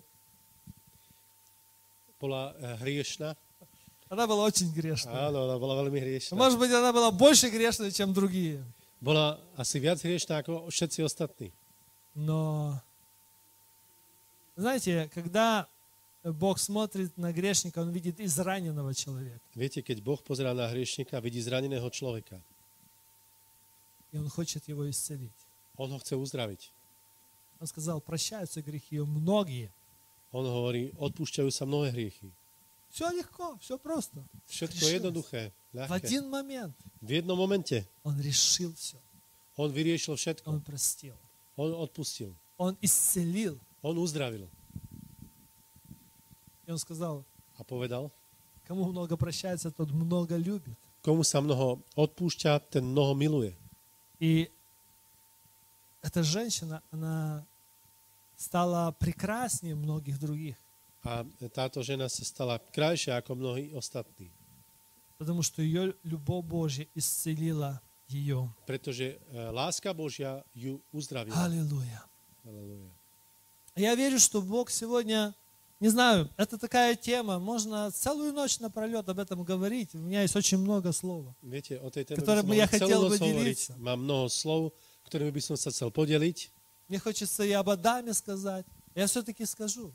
B: Bola hriešná.
A: Она была очень грешная.
B: Áno, ona bola veľmi hriešná.
A: Может быть, она была больше грешная, чем другие.
B: Bola asi viac hriešná ako všetci ostatní.
A: Но, знаете, когда Бог смотрит на грешника, Он видит израненного человека.
B: Viete, keď Boh pozerá na hriešnika, vidí zraneného človeka.
A: И Он хочет его исцелить.
B: On ho chce uzdraviť.
A: Он сказал, прощаются грехи многие.
B: On hovorí, odpúšťajú sa mnohé hriechy.
A: Все легко, все просто.
B: Všetko
A: Решилось.
B: jednoduché,
A: В
B: ľahké.
A: один момент
B: V jednom momente
A: Он решил все.
B: on vyriešil všetko.
A: Он простил.
B: On odpustil.
A: Он исцелил.
B: On uzdravil.
A: И он сказал,
B: a povedal,
A: кому много прощается, тот много любит.
B: komu sa mnoho odpúšťa, ten mnoho miluje.
A: И эта женщина, она стала прекраснее многих других,
B: A táto žena sa stala krajšia ako mnohí ostatní,
A: потому что ее любовь Божья исцелила ее.
B: pretože láska Božia ju uzdravila.
A: Аллилуйя.
B: Halelúja.
A: Я верю, что Бог сегодня, не знаю, это такая тема, можно целую ночь напролет об этом говорить. У меня есть очень много слов.
B: Viete, o tej téme
A: Ktorým
B: by
A: ja
B: som
A: chcel
B: mohol celú noc
A: podelиться.
B: hovoriť. Mám mnoho slov, ktorými by som sa chcel podeliť.
A: Мне хочется и об Адаме сказать. Я все-таки скажу.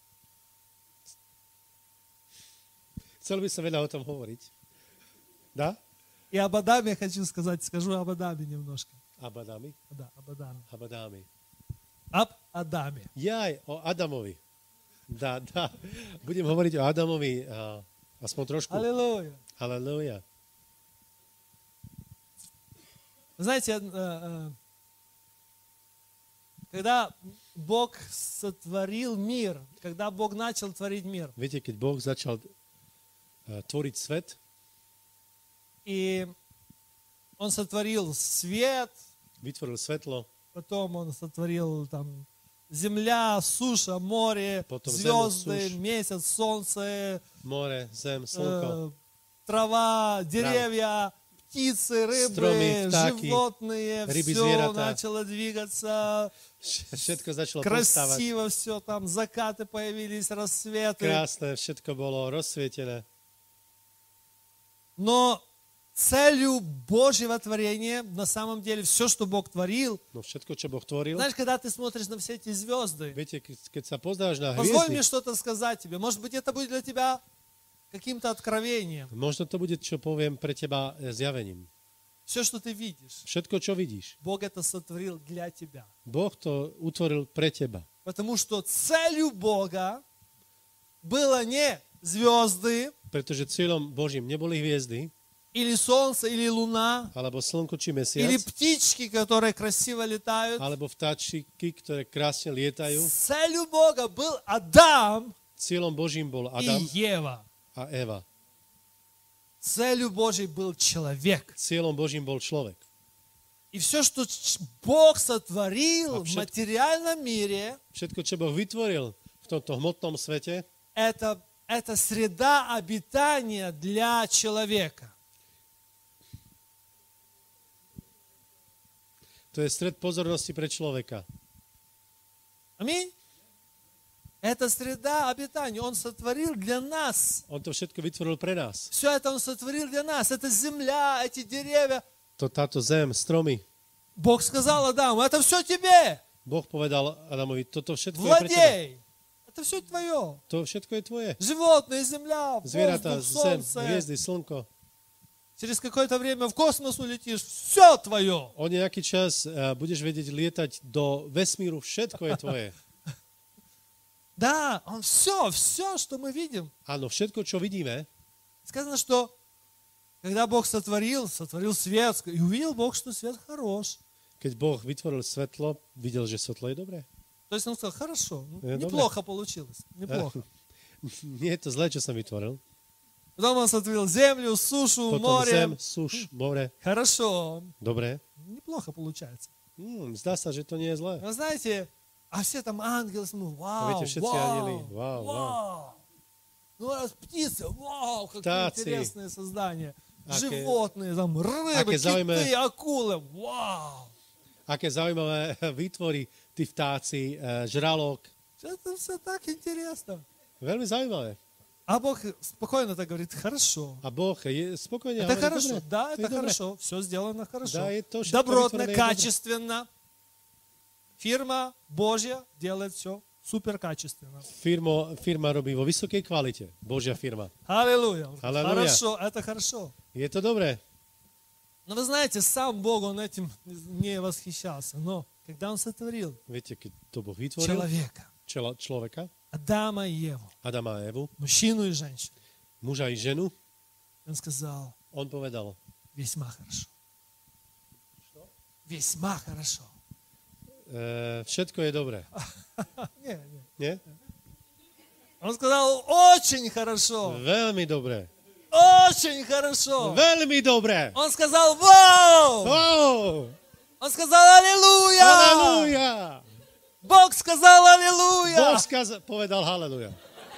B: Chcel by som veľa o tom hovoriť. Dá?
A: И об Адаме я хочу сказать. Скажу об Адаме немножко.
B: Abadámi?
A: Да, об Адаме.
B: Abadámi.
A: Об Адаме.
B: Jaj, o Adamovi. Dá. Budem hovoriť o Adamovi aspoň trošku.
A: Аллилуйя.
B: Halelúja.
A: Вы знаете, когда Бог сотворил мир, когда Бог начал творить мир,
B: Viete, keď Boh začal tvoriť svet,
A: и Он сотворил свет,
B: vytvoril svetlo,
A: потом Он сотворил там земля, суша, море,
B: Потом
A: звезды,
B: землю, суш.
A: месяц, солнце,
B: more, zem, slnko,
A: трава, деревья, птицы, рыбы,
B: Строmy, vtáky,
A: животные,
B: ryby,
A: все
B: zvieratá.
A: начало двигаться,
B: všetko začalo postávať.
A: красиво все, там закаты появились, рассветы.
B: Krásne, všetko bolo rozsvietené.
A: Но целью Божьего творения, на самом деле, все, что Бог творил,
B: No všetko, čo Boh tvoril.
A: знаешь, когда ты смотришь на все эти звезды,
B: Viete, keď sa pozdáš na
A: позволь
B: hviezdy,
A: мне что-то сказать тебе. Может быть, это будет для тебя каким-то откровением.
B: možno to bude, čo poviem pre teba zjavením.
A: Все, что ты видишь,
B: Všetko, čo vidíš,
A: Бог это сотворил для тебя.
B: Boh to utvoril pre teba.
A: Потому что целью Бога было не звезды,
B: Pretože cieľom Božím neboli hviezdy,
A: или солнце, или луна,
B: alebo slnko či
A: или
B: mesiac,
A: птички, которые красиво летают.
B: alebo vtáčiky, ktoré krásne lietajú.
A: Целью Бога был Адам
B: Cieľom Božím bol
A: и
B: Adam
A: Ева.
B: a Eva.
A: Целью Божьей был человек.
B: Cieľom Božím bol človek.
A: И все, что Бог сотворил в
B: Вообще-
A: материальном мире,
B: Všetko, čo Boh vytvoril v tomto hmotnom svete,
A: это среда обитания для человека.
B: to je stred pozornosti pre človeka.
A: Аминь. Это среда обитания. Он сотворил для нас.
B: On to všetko vytvoril pre nás.
A: Все это Он сотворил для нас. Это земля, эти деревья.
B: Táto zem, stromy.
A: Бог сказал Адаму, это все тебе.
B: Boh povedal Adamovi, toto všetko je pre teba.
A: Владей. Это все твое.
B: To všetko je tvoje.
A: Животные, земля,
B: Zvieratá,
A: воздух,
B: zem,
A: солнце.
B: hviezdy, slnko.
A: Через какое-то время в космос улетишь. Все твое.
B: O nejaký čas budeš vedieť lietať do vesmíru, všetko je tvoje.
A: Да, Он все, что мы видим.
B: Áno, všetko, čo vidíme,
A: Сказано, что когда Бог сотворил свет, и увидел Бог, что свет хорош.
B: keď Boh vytvoril svetlo, videl, že svetlo je dobré.
A: То есть Он сказал, хорошо,
B: Добре.
A: неплохо получилось, неплохо.
B: Nie je to zlé, čo som vytvoril.
A: Потом Он сотворил землю, сушу,
B: Potom zem,
A: море.
B: suš, more.
A: Хорошо,
B: Dobre.
A: неплохо получается.
B: Zdá sa, že to nie je zlé.
A: Вы знаете, а все там ангелы, вау,
B: Видите, все ангелы, вау.
A: Ну, раз птицы, вау, какие
B: Птацы.
A: интересные создания.
B: Аке-
A: Животные, там, рыбы,
B: аке зaujímavé.
A: киты, акулы, вау.
B: Aké zaujímavé výtvory, tí vtáci, žralok.
A: Это все так интересно.
B: Veľmi zaujímavé.
A: А Бог спокойно так говорит, хорошо.
B: A Boh je spokojne
A: Это
B: hovorí,
A: хорошо,
B: dobre,
A: да,
B: to
A: это
B: je dobre.
A: хорошо, все сделано хорошо.
B: Да, и то, что
A: Добротно,
B: вытворено, и
A: качественно. Фирма Божья делает все супер качественно.
B: Firma robí vo vysokej kvalite. Božia firma.
A: Аллилуйя.
B: Аллилуйя.
A: Хорошо, это хорошо.
B: Je to dobré.
A: Но вы знаете, сам Бог, Он этим не восхищался. Но когда Он сотворил
B: Viete, keď to Boh vytvoril,
A: человека,
B: človeka,
A: Адама и Еву,
B: Adama a Evu,
A: мужчину и женщину,
B: muža i ženu,
A: Он сказал,
B: on povedal,
A: весьма хорошо. Весьма хорошо.
B: všetko je dobré.
A: Не.
B: Nie?
A: Он сказал, очень хорошо.
B: Veľmi dobre.
A: Очень хорошо.
B: Veľmi dobre.
A: Он сказал, вау!
B: Wow!
A: Он сказал, аллилуйя!
B: Halelúja!
A: Бог сказал, аллилуйя!
B: Boh povedal haleluja.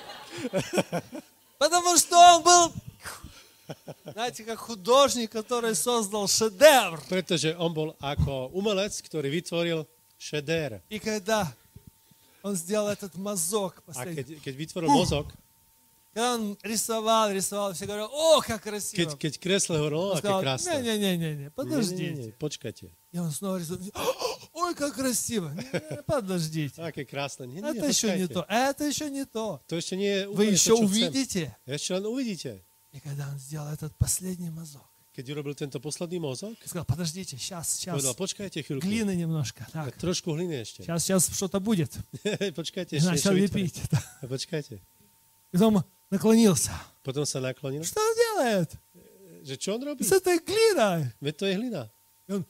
A: Потому что он был, знаете, как художник, который создал шедевр.
B: Pretože on bol ako umelec, ktorý vytvoril šedér.
A: И когда он сделал этот мазок,
B: A
A: последний,
B: keď vytvoril mozog,
A: когда он рисовал, все говорят, о, как красиво.
B: keď kreslil, hovoril,
A: Он
B: aké
A: сказал,
B: krásne.
A: не, подождите.
B: Počkajte.
A: И он снова рисует, ой, как красиво. Не, подождите.
B: Aké krásne. Nie,
A: Это еще не
B: počkajte.
A: то, это еще не то.
B: To ešte nie je
A: Вы
B: úplne
A: еще
B: to, čo chcem.
A: увидите.
B: Ešte len uvidíte.
A: И когда он сделал этот последний мазок,
B: Keď urobil tento posledný mozog,
A: сказал, подождите, сейчас,
B: povedal, počkajte chvíľku.
A: глины немножко. Так,
B: Trošku hliny ešte.
A: сейчас что-то будет.
B: Počkajte
A: И
B: ešte.
A: начал
B: niečo
A: лепить.
B: vytvorí. Počkajte.
A: И потом наклонился.
B: Potom sa naklonil.
A: Что он делает?
B: Že čo on robí?
A: С этой глиной.
B: Veď to je hlina.
A: И он...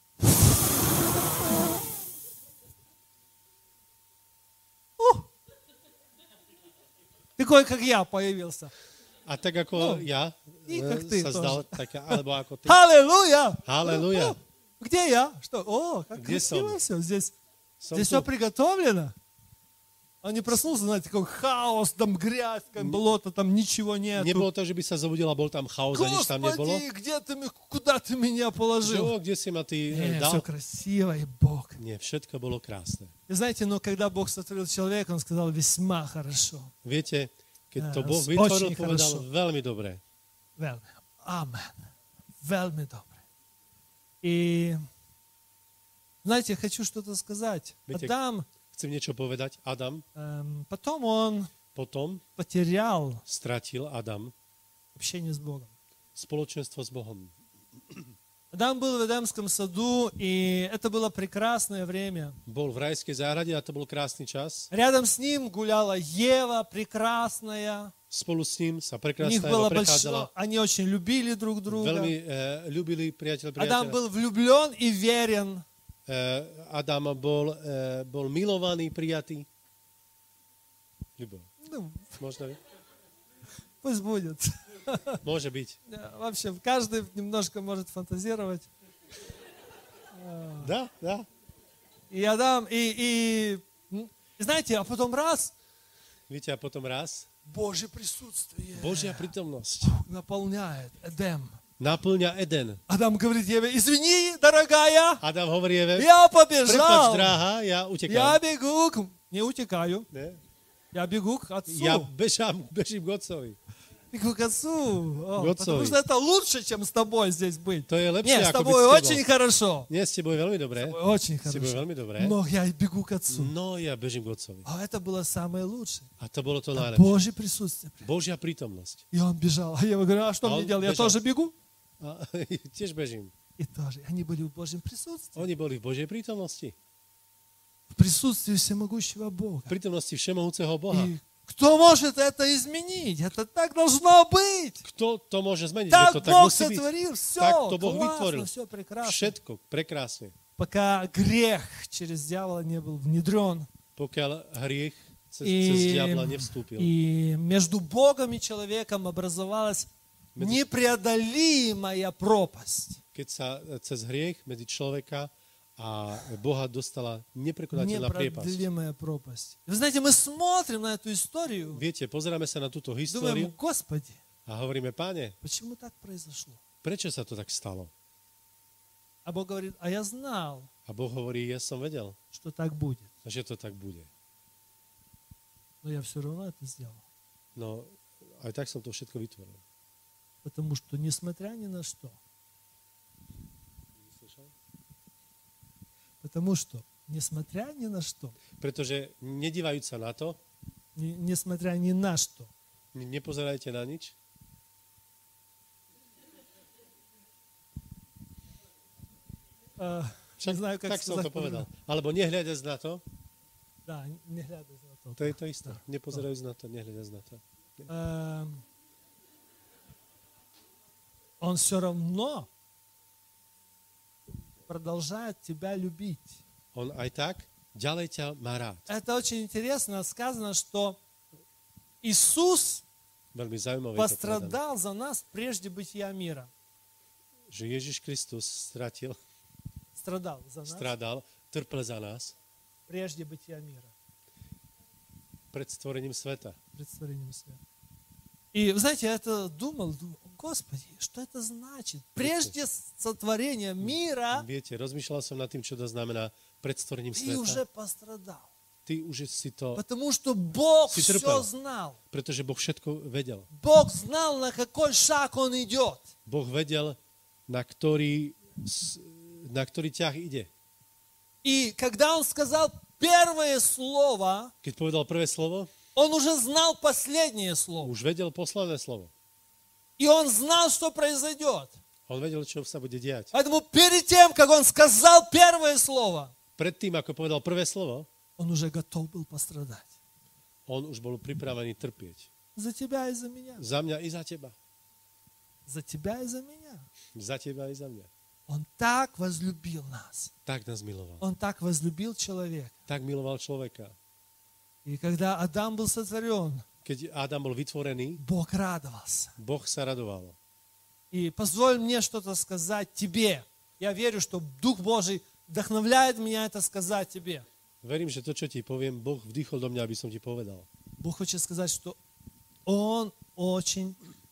A: Такой, как я, появился.
B: A tak ako ja
A: I как ты
B: sa
A: тоже.
B: zdal, tak, alebo ako ty.
A: Аллилуйя!
B: Halleluja.
A: Где я? Что? О, как
B: Где
A: красиво
B: сам?
A: все. Здесь
B: Som
A: все
B: tu.
A: приготовлено. Он не проснулся, знаете, такой хаос, там грязь, как болото, там ничего нету.
B: Nebolo to, že by sa zobudil a bol tam chaos a nič tam nebolo.
A: Господи, где ты, куда ты меня
B: Že,
A: положил?
B: kde si ma ty
A: Все
B: dal?
A: красиво, и Бог.
B: Nie, všetko bolo krásne.
A: И знаете, но когда Бог сотворил человека, Он сказал, весьма хорошо.
B: Viete, keď to Boh
A: Очень
B: vytvoril, povedal
A: хорошо.
B: veľmi dobre.
A: Veľmi. Амен. Veľmi добре. И, знаете, я хочу что-то сказать.
B: Видите,
A: Адам,
B: Chcem niečo povedať. Adam,
A: потом он
B: potom
A: потерял
B: stratil Adam
A: общение с Богом.
B: spoločenstvo s Bohom.
A: Адам был в Эдемском саду, и это было прекрасное время.
B: Bol v rajskej záhrade a to bol krásny čas.
A: Рядом с ним гуляла Ева, прекрасная.
B: Spolu s ním sa
A: У них
B: prekrásna
A: было
B: Eva prechádzala.
A: большое, они очень любили друг друга.
B: Veľmi ľúbili priateľ
A: Адам
B: priateľa.
A: был влюблен и верен.
B: Adam bol milovaný, prijatý. Ľubo,
A: Ну,
B: možno?
A: пусть будет.
B: Môže byť.
A: Вообще, каждый немножко может фантазировать.
B: Dá, dá.
A: И Адам, и знаете, а потом раз,
B: Viete, a potom raz
A: Божье присутствие
B: Božia prítomnosť
A: наполняет Эдем.
B: naplňa Eden.
A: Адам говорит Еве, извини, дорогая,
B: Adam hovorí Eve,
A: я
B: prepáč,
A: побежал.
B: dráha, ja
A: Я
B: utekám.
A: бегу, не утекаю,
B: Ne?
A: я бегу к отцу.
B: Ja bežím k otcovi.
A: Бегу к отцу. О,
B: К
A: потому
B: отцу.
A: что это лучше, чем с тобой здесь быть.
B: To je lepšie,
A: Нет, с
B: ako byť
A: тобой
B: s
A: очень
B: tebou.
A: хорошо.
B: Nie, s tebou je veľmi dobré.
A: Очень
B: S tebou je
A: хорошо.
B: veľmi dobré.
A: Но я бегу к отцу.
B: No, ja bežím k otcovi.
A: А это было самое лучшее.
B: A to bolo to najlepšie.
A: Божье присутствие.
B: Božia prítomnosť.
A: И он бежал. А я говорю, а что
B: А
A: мне
B: он
A: делать? Я
B: бежал.
A: тоже бегу?
B: A tiež bežím.
A: И тоже. Они были в Божьем присутствии.
B: Oni boli v Božej prítomnosti.
A: В присутствии всемогущего Бога.
B: V prítomnosti všemohúceho Boha.
A: И кто может это изменить? Это так должно быть.
B: Kto to môže zmeniť?
A: Так
B: Že to tak
A: Бог
B: musí byť.
A: сотворил. Все
B: Так то Бог
A: классно,
B: вытворил.
A: все прекрасно.
B: Všetko prekrásne.
A: Пока грех через дьявола не был внедрен.
B: Pokiaľ hriech cez
A: И,
B: diabla nevstúpil.
A: и между Богом и человеком образовалась непреодолимая пропасть.
B: Keď sa cez hriech medzi človeka a Boha dostala neprekonateľná priepasť.
A: Непреодолимая пропасть. Вы знаете, мы смотрим на эту историю,
B: Viete, pozeráme sa na túto
A: думаем,
B: históriu
A: Господи,
B: a hovoríme, Páne,
A: почему так произошло?
B: prečo sa to tak stalo?
A: А Бог говорит, а я знал,
B: A Boh hovorí, ja som vedel,
A: что так будет,
B: že to tak bude.
A: но я все равно это сделал.
B: No, aj tak som to všetko vytvoril.
A: Потому что, несмотря ни на что, потому что, несмотря ни на что,
B: Pretože nedívajúc sa na to,
A: несмотря ни на что,
B: nepozerajte na nič,
A: не знаю, как
B: tak som to
A: сказать.
B: povedal. Alebo nehľadať na to,
A: Да, не глядя на то.
B: to je to isté. Nepozerajúc na to, nehľadať na to.
A: Он все равно продолжает тебя любить.
B: On aj tak ďalej ťa má rád.
A: Это очень интересно. Сказано, что Иисус
B: Veľmi zaujímavé je to povedané,
A: пострадал за нас прежде бытия мира.
B: že Ježiš Kristus
A: Страдал за нас
B: strádal, trpel za nás
A: прежде бытия мира.
B: pred stvorením sveta.
A: Пред створением света. И, вы знаете, я это думал, Господи, что это значит? Прежде сотворения мира
B: Viete, rozmýšľal som nad tým, čo to znamená pred stvorením
A: ты уже
B: sveta.
A: пострадал.
B: Ty už si to,
A: Потому что Бог
B: Ты
A: все
B: терпел.
A: знал.
B: pretože Boh všetko vedel.
A: Бог знал, на какой шаг Он идет.
B: Boh vedel, na ktorý ťah ide.
A: И когда Он сказал первое слово,
B: Keď povedal prvé slovo,
A: Он уже знал последнее слово.
B: už vedel posledné slovo.
A: И Он знал, что произойдет.
B: On vedel, čo sa bude diať.
A: Поэтому перед тем, как Он сказал первое слово,
B: Predtým, ako povedal prvé slovo,
A: Он уже готов был пострадать.
B: on už bol pripravený trpieť.
A: За тебя и за меня.
B: Za mňa i za teba.
A: За тебя и за меня.
B: Za teba i za mňa.
A: Он так возлюбил нас.
B: Tak nás miloval.
A: Он так возлюбил человека.
B: Tak miloval človeka.
A: И когда Адам был сотворен,
B: Keď Adam bol vytvorený,
A: Бог радовался.
B: Boh sa radoval.
A: И позволь мне что-то сказать тебе. Я верю, что Дух Божий вдохновляет меня это сказать тебе.
B: Verím, že to, čo ti poviem, Boh vdýchol do mňa, aby som ti povedal.
A: Бог хочет сказать, что Он очень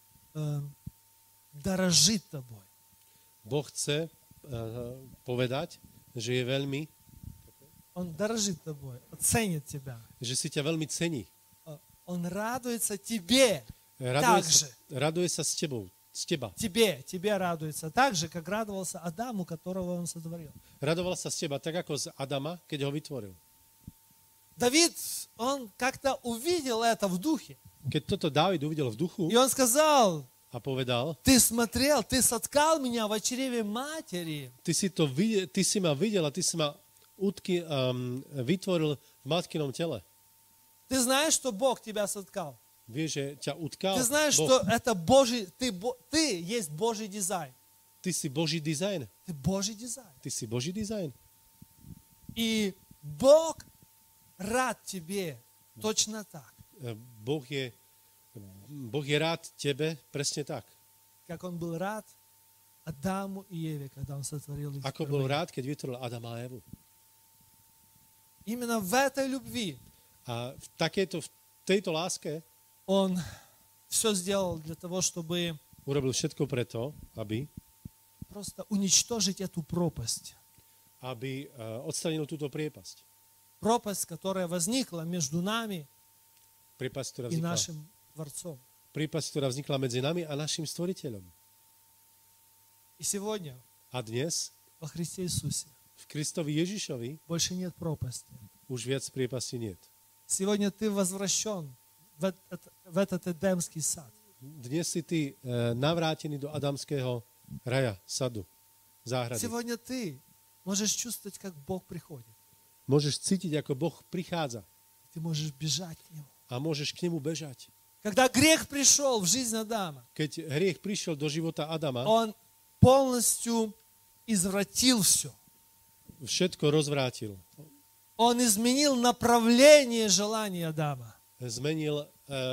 A: дорожит тобой.
B: Boh chce povedať, že je veľmi,
A: Он дорожит тобой, ценит тебя.
B: že si ťa veľmi cení.
A: Он радуется тебе
B: Raduje
A: так
B: sa,
A: же.
B: raduje sa s tebou, z teba.
A: Тебе радуется так же, как радовался Адаму, которого Он сотворил.
B: Radoval sa z teba tak ako z Adama, keď ho vytvoril.
A: Давид, он как-то увидел это в духе.
B: Keď toto Dávid uvidel v duchu
A: И он сказал,
B: a povedal,
A: ты смотрел, ты соткал меня в чреве матери.
B: ty si ma videl a ty si ma vytvoril v matkinom tele.
A: Ты знаешь, что Бог тебя соткал?
B: Vieš, že ťa utkal
A: Ты знаешь,
B: Boh.
A: что это Божий, ты есть Божий дизайн.
B: Ty si Boží dizajn.
A: Ты Божий дизайн.
B: Ty si Boží dizajn.
A: И Бог рад тебе точно так,
B: Boh je rád tebe presne tak.
A: как Он был рад Адаму и Еве, когда Он сотворил их
B: Ako bol
A: впервые.
B: rád, keď vytvoril Adama a Evu.
A: Именно в этой любви
B: A v tejto láske
A: Он все сделал для того, чтобы
B: urobil všetko preto, aby
A: просто уничтожить эту пропасть.
B: odstranil túto priepasť.
A: Пропасть, которая возникла между нами
B: Priepasť,
A: и нашим Творцом.
B: ktorá vznikla medzi nami a našim stvoriteľom.
A: И сегодня
B: A dnes
A: во Христе Иисусе
B: v Kristovi Ježišovi
A: больше нет пропасти.
B: už viac priepasti niet.
A: Сегодня ты возвращен в этот Эдемский сад.
B: Dnes si ty navrátený do Adamského raja, sadu, záhrady.
A: Сегодня ты можешь чувствовать, как Бог приходит.
B: Môžeš cítiť, ako Boh prichádza
A: Ты можешь бежать к Нему.
B: a môžeš k nemu bežať.
A: Когда грех пришел в жизнь Адама,
B: Keď hriech prišiel do života Adama,
A: он полностью извратил все.
B: všetko rozvrátil.
A: Он изменил направление желаний Адама.
B: Zmenil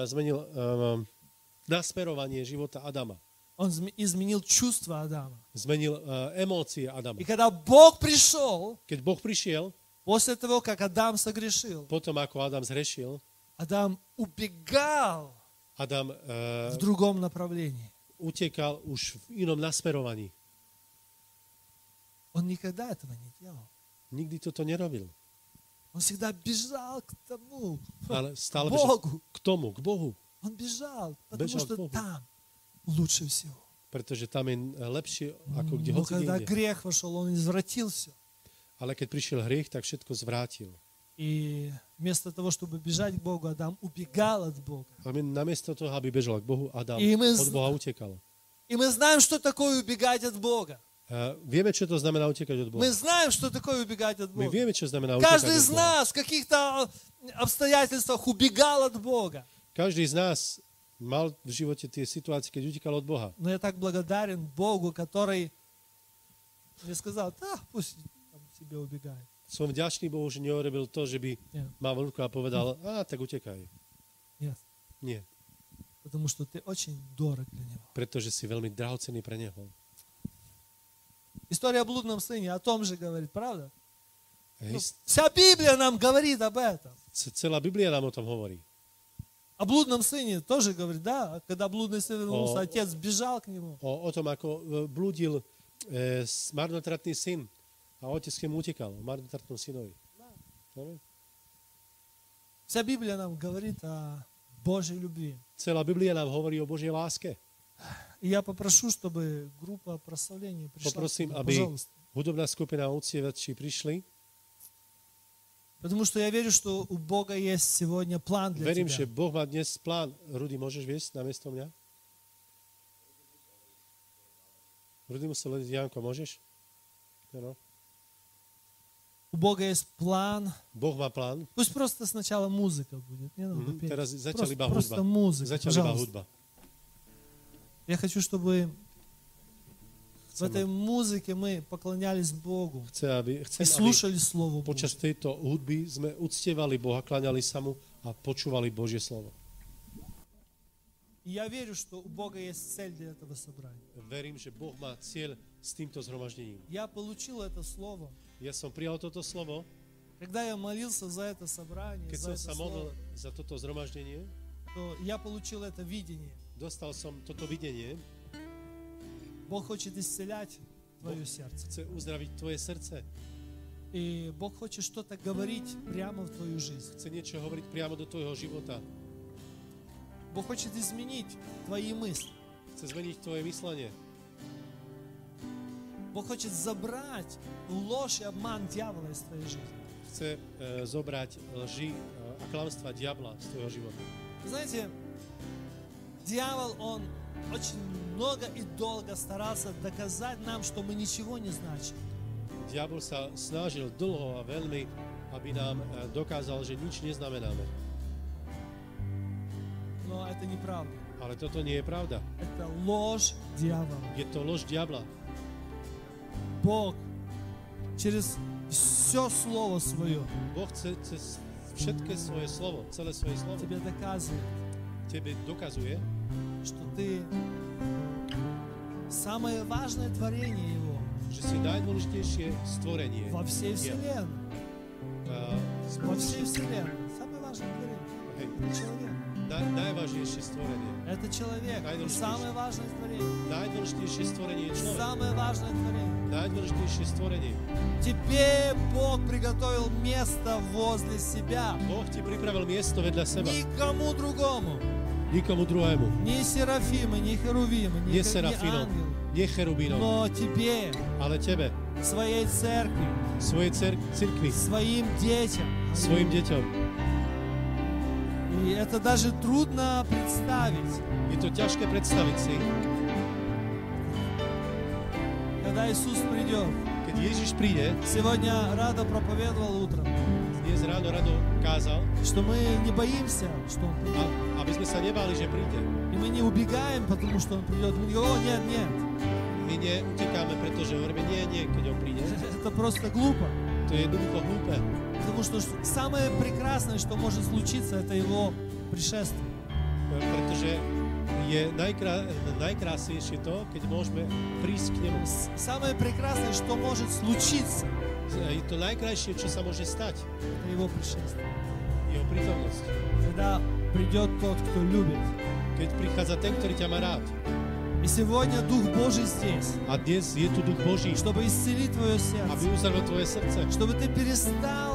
B: nasmerovanie života Adama.
A: Он изменил чувства Адама.
B: Zmenil emócie Adama.
A: И когда Бог пришел,
B: Keď Boh prišiel,
A: после того, как Адам согрешил,
B: potom ako Adam zhrešil,
A: Адам убегал
B: Adam
A: в другом направлении.
B: utekal už v inom nasmerovaní.
A: Он никогда этого не делал.
B: Nikdy toto nerobil.
A: Он всегда бежал к тому,
B: Ale
A: к
B: stále bežal
A: Богу.
B: k tomu, k Bohu.
A: Он бежал, потому
B: Бежал к
A: что
B: Богу.
A: там лучше всего.
B: Pretože tam je lepšie, ako kde
A: Но
B: hoci
A: когда
B: inde.
A: грех вошел, он извратил все.
B: Ale keď prišiel hriech, tak všetko zvrátil.
A: И вместо того, чтобы бежать к Богу, Адам убегал от Бога.
B: A namiesto toho, aby bežal k Bohu, Adam
A: I my
B: od Boha utekal.
A: И мы знаем, что такое убегать от Бога.
B: Vieme, čo to znamená utekať od Boha.
A: Мы знаем, что такое убегать от
B: My
A: Бога.
B: vieme, čo znamená utekať
A: Каждый
B: od
A: из
B: Boha.
A: нас в каких-то обстоятельствах убегал от Бога.
B: Každý z nás mal v živote tie situácie, keď utekal od Boha.
A: Но я так благодарен Богу, который мне сказал, да, пусть там себе убегает.
B: Som vďačný Bohu, že neurobil to, že by
A: Нет,
B: mal v ruku a povedal, tak utekaj.
A: нет.
B: Nie.
A: Потому что ты очень дорог для Него.
B: Pretože si veľmi drahocenný pre Neho.
A: История о блудном сыне о том же говорит, правда?
B: Hej,
A: Вся Библия нам говорит об этом.
B: celá Biblia nám o tom hovorí.
A: О блудном сыне тоже говорит, да? Когда блудный сын вернулся, отец бежал к нему.
B: O tom, ako blúdil marnotratný syn a otec k nemu utekal, o marnotratnom synovi. Dobre?
A: Вся Библия нам говорит о Божьей любви.
B: Celá Biblia nám hovorí o Božej láske.
A: И я попрошу, чтобы группа прославления пришла.
B: Poprosím,
A: сюда,
B: aby
A: пожалуйста.
B: hudobná skupina uctievači prišli.
A: Потому что я верю, что у Бога есть сегодня план для
B: Verím, že
A: тебя.
B: Boh má dnes plán. Rudy, môžeš viesť namiesto mňa? Rudy musel letieť. Janko, môžeš? No.
A: У Бога есть план.
B: Boh má plán.
A: Пусть просто сначала музыка будет. Не надо петь.
B: Teraz zatiaľ iba
A: Просто
B: hudba.
A: музыка,
B: Zatiaľ iba
A: пожалуйста.
B: hudba.
A: Я хочу, чтобы в этой музыке мы поклонялись Богу
B: Chcem,
A: и
B: aby
A: слушали Слово
B: počas
A: Божье.
B: tejto hudby sme uctievali Boha, kláňali sa mu a počúvali Božie slovo.
A: И я верю, что у Бога есть цель для этого собрания.
B: Verím, že Boh má cieľ s týmto zhromaždením.
A: Я получил это Слово.
B: Ja som prijal toto slovo,
A: Когда я молился за это собрание,
B: keď
A: за
B: som
A: это
B: sa modlil
A: Слово,
B: za toto zhromaždenie,
A: то я получил это видение.
B: dostal som toto videnie.
A: Бог хочет исцелять твое сердце.
B: Chce uzdraviť tvoje srdce.
A: И Бог хочет что-то говорить прямо в твою жизнь.
B: Chce niečo hovoriť priamo do tvojho života.
A: Бог хочет изменить твои мысли.
B: Chce zmeniť tvoje myslenie.
A: Бог хочет забрать ложь и обман дьявола из твоей жизни.
B: Chce zobrať lži a klamstva diabla z tvojho života.
A: Вы знаете, дьявол, он очень много и долго старался доказать нам, что мы ничего не значим.
B: Diabol sa snažil dlho a veľmi, aby nám dokázal, že nič neznamenáme.
A: Но это неправда.
B: Ale toto nie je pravda.
A: Это ложь дьявола.
B: Je to lož diabla.
A: Бог через все Слово Свое
B: Boh chce cez všetké svoje slovo, celé svoje slovo,
A: тебе доказывает,
B: tebe dokazuje,
A: что ты самое важное творение Его
B: že si najdôležitejšie stvorenie.
A: во всей Вселенной. Во всей Вселенной. Самое важное творение.
B: Hej,
A: Это человек.
B: najvážnejšie stvorenie.
A: Это человек. И самое важное творение.
B: Najdôležitejšie stvorenie je človek.
A: Самое важное творение.
B: Najdôležitejšie stvorenie.
A: Тебе Бог приготовил место возле себя.
B: Boh ti pripravil miesto vedľa seba.
A: Никому другому.
B: Nikomu druhému.
A: Ни Серафимы, ни Херувимы, ни
B: Nie serafínom,
A: ангелы.
B: nie cherubínom,
A: Но тебе,
B: ale tebe,
A: своей церкви,
B: svojej cirkvi,
A: своим детям.
B: svojim deťom.
A: И это даже трудно представить.
B: Je to ťažké predstaviť si,
A: Когда Иисус придет.
B: keď Ježiš príde,
A: Сегодня Радо проповедовал утром,
B: dnes ráno rado kázal,
A: что мы не боимся, что Он придет.
B: aby sme sa nebáli, že príde.
A: И мы не убегаем, потому что Он придет. Мы не говорим, о, нет, нет.
B: My neutekáme, pretože hovoríme nie, keď on príde.
A: Это просто глупо.
B: To je jednoducho hlúpe.
A: Потому что самое прекрасное, что может случиться, это Его пришествие.
B: Pretože je najkrásnejšie to, keď môžeme prísť k nemu.
A: Самое прекрасное, что может случиться,
B: Je to najkrajšie, čo sa môže stať.
A: это Его пришествие.
B: Jeho prítomnosť.
A: Когда придет тот, кто любит.
B: Keď prichádza ten, ktorý ťa má rád.
A: И сегодня Дух Божий здесь,
B: A dnes je tu Duch Boží,
A: чтобы исцелить твое
B: aby
A: сердце,
B: uzdravil tvoje srdce.
A: чтобы ты перестал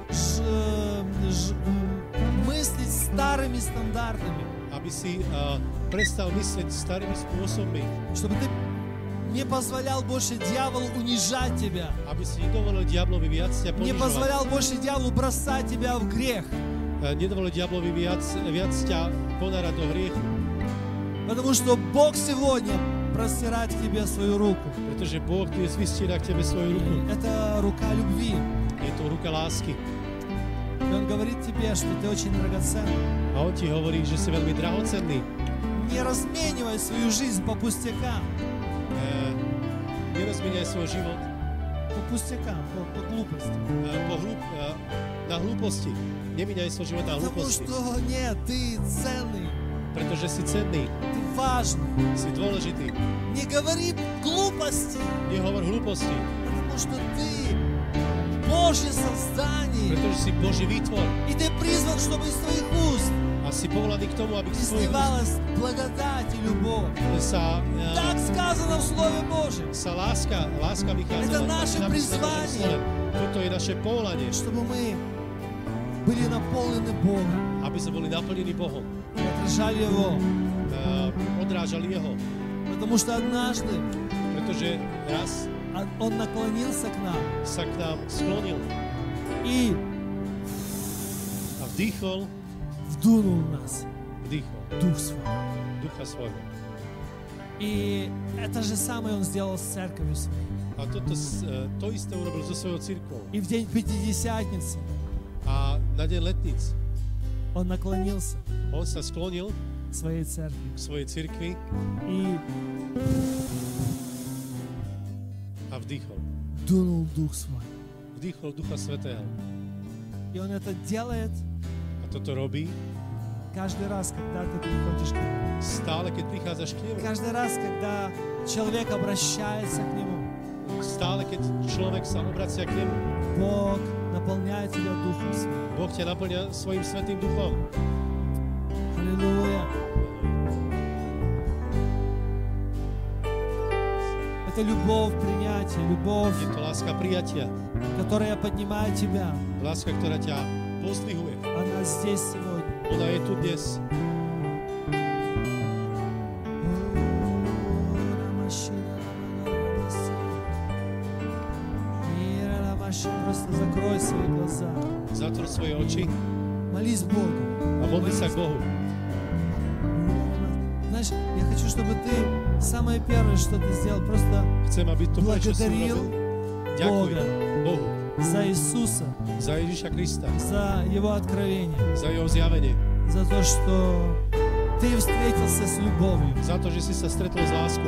A: мыслить старыми стандартами,
B: Aby si prestal myslieť starými spôsobmi.
A: чтобы ты не позволял больше дьяволу унижать тебя,
B: Aby si nedovolil diablovi viac ťa
A: не
B: ponižovať.
A: позволял больше дьяволу бросать тебя в грех,
B: Nedovolil diablovi viac ťa ponárať do hriechu.
A: потому что Бог сегодня простирает к тебе свою руку.
B: Pretože Boh dnes vystiera k tebe svoju ruku.
A: Это рука любви.
B: Je to ruka lásky.
A: И Он говорит тебе, что ты очень драгоценный.
B: A on ti hovorí, že si veľmi drahocenný.
A: Не разменивай свою жизнь по пустякам.
B: Nerozmeniaj svoj život
A: пустякам, по глупости.
B: Na hlúposti. Nemíňaj svoj život na
A: Потому
B: hlúposti.
A: что нет, ты ценный,
B: Pretože si cenný,
A: ты важный.
B: si dôležitý.
A: Не говори глупости,
B: Nehovor hlúposti,
A: потому что ты Божье создание.
B: pretože si Boží výtvor
A: И ты призван, чтобы из твоих уст
B: a si povolaný k tomu, aby z svojich úst
A: изливалась благодать и любовь. Так сказано в Слове Божьем.
B: sa láska vychádzala.
A: Это наше призвание.
B: Toto je naše povolanie,
A: Чтобы мы были наполнены Богом,
B: aby sme boli naplnení Bohom.
A: и отражали Его.
B: Odrážali Jeho,
A: Потому что однажды
B: pretože raz
A: Он наклонился к нам
B: sa k nám sklonil
A: и
B: a vdýchol
A: вдунул в нас Дух Свой.
B: Ducha svojho.
A: И это же самое Он сделал с церковью Своей.
B: A to isté urobil so svojou cirkvou.
A: И в день Пятидесятницы
B: A na deň letníc
A: Он наклонился
B: on sa sklonil
A: к своей церкви
B: k svojej cirkvi
A: и
B: a vdýchol.
A: дунул Дух Свой.
B: Vdýchol Ducha Svätého.
A: И Он это делает
B: A toto robí
A: каждый раз, когда ты приходишь к Нему.
B: stále, keď prichádzaš k nemu.
A: Каждый раз, когда человек обращается к Нему.
B: Stále, keď človek sa obracia k nemu.
A: Бог наполняет тебя Духом Своим.
B: Boh ťa naplňa svojim Svätým Duchom.
A: Аллилуйя. Это любовь принятия, любовь,
B: Je to láska prijatia.
A: которая поднимает тебя.
B: Láska, ktorá ťa pozdvihuje.
A: Она здесь сегодня.
B: Ona je tu dnes.
A: Просто закрой свои глаза.
B: Zatvor svoje oči
A: Молись Богу.
B: a modli sa k Bohu.
A: Знаешь, я хочу, чтобы ты самое первое, что ты сделал, просто
B: Chcem, aby to prvé, čo si
A: благодарил
B: urobil, ďakuj
A: Бога
B: Bohu
A: за Иисуса,
B: za Ježiša Krista,
A: за Его откровение,
B: za Jeho zjavenie,
A: за то, что ты встретился с любовью.
B: za to, že si sa stretol s láskou.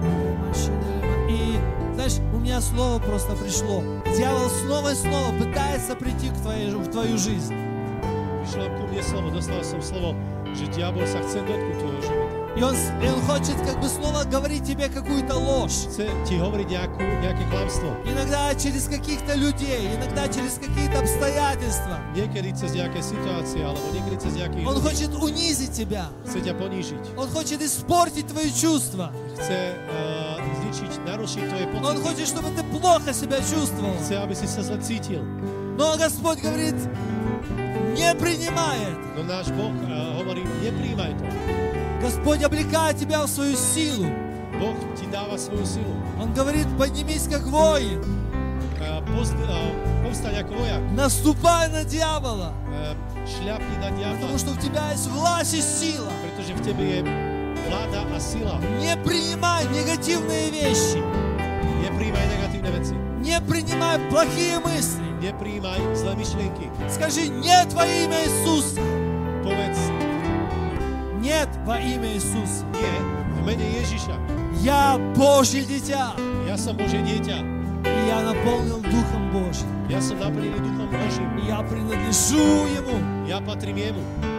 A: И, знаешь, у меня слово просто пришло. Дьявол снова и снова пытается прийти в твою жизнь.
B: Prišlo ku mne slovo, dostal som slovo, že diabol sa chce dotknúť tvojho života.
A: И он хочет как бы снова говорить тебе какую-то ложь.
B: Chce ti hovoriť nejaké klamstvo.
A: Иногда через каких-то людей, иногда через какие-то обстоятельства.
B: Niekedy cez nejaké situácie, alebo niekedy cez nejakých
A: Он
B: ľudí.
A: хочет унизить тебя.
B: Chce ťa ponížiť.
A: Он хочет испортить твои чувства.
B: Chce zničiť, narušiť tvoje
A: Он
B: pocity.
A: хочет, чтобы ты плохо себя чувствовал.
B: Chce, aby si sa zle cítil.
A: Но Господь говорит, не принимай это.
B: No náš Boh hovorí, nepríjmaj to.
A: Господь облекает тебя в свою силу.
B: Boh ti dáva svoju silu.
A: Он говорит, поднимись как воин.
B: Povstaň ako vojak.
A: Наступай на дьявола.
B: Šľapni na diabla.
A: Потому что у тебя есть власть и сила.
B: Pretože v tebe je vláda a sila.
A: Не принимай негативные вещи.
B: Nepríjmaj negatívne veci.
A: Не принимай плохие мысли.
B: Nepríjmaj zlé myšlienky.
A: Скажи нет во имя Иисуса.
B: Povedz
A: Нет во имя Иисуса.
B: nie v mene Ježiša.
A: Я Божье дитя.
B: Ja som Božie dieťa.
A: И я наполнен Духом Божьим.
B: Ja som naplnený Duchom Božím.
A: И я принадлежу Ему.
B: Ja patrím jemu.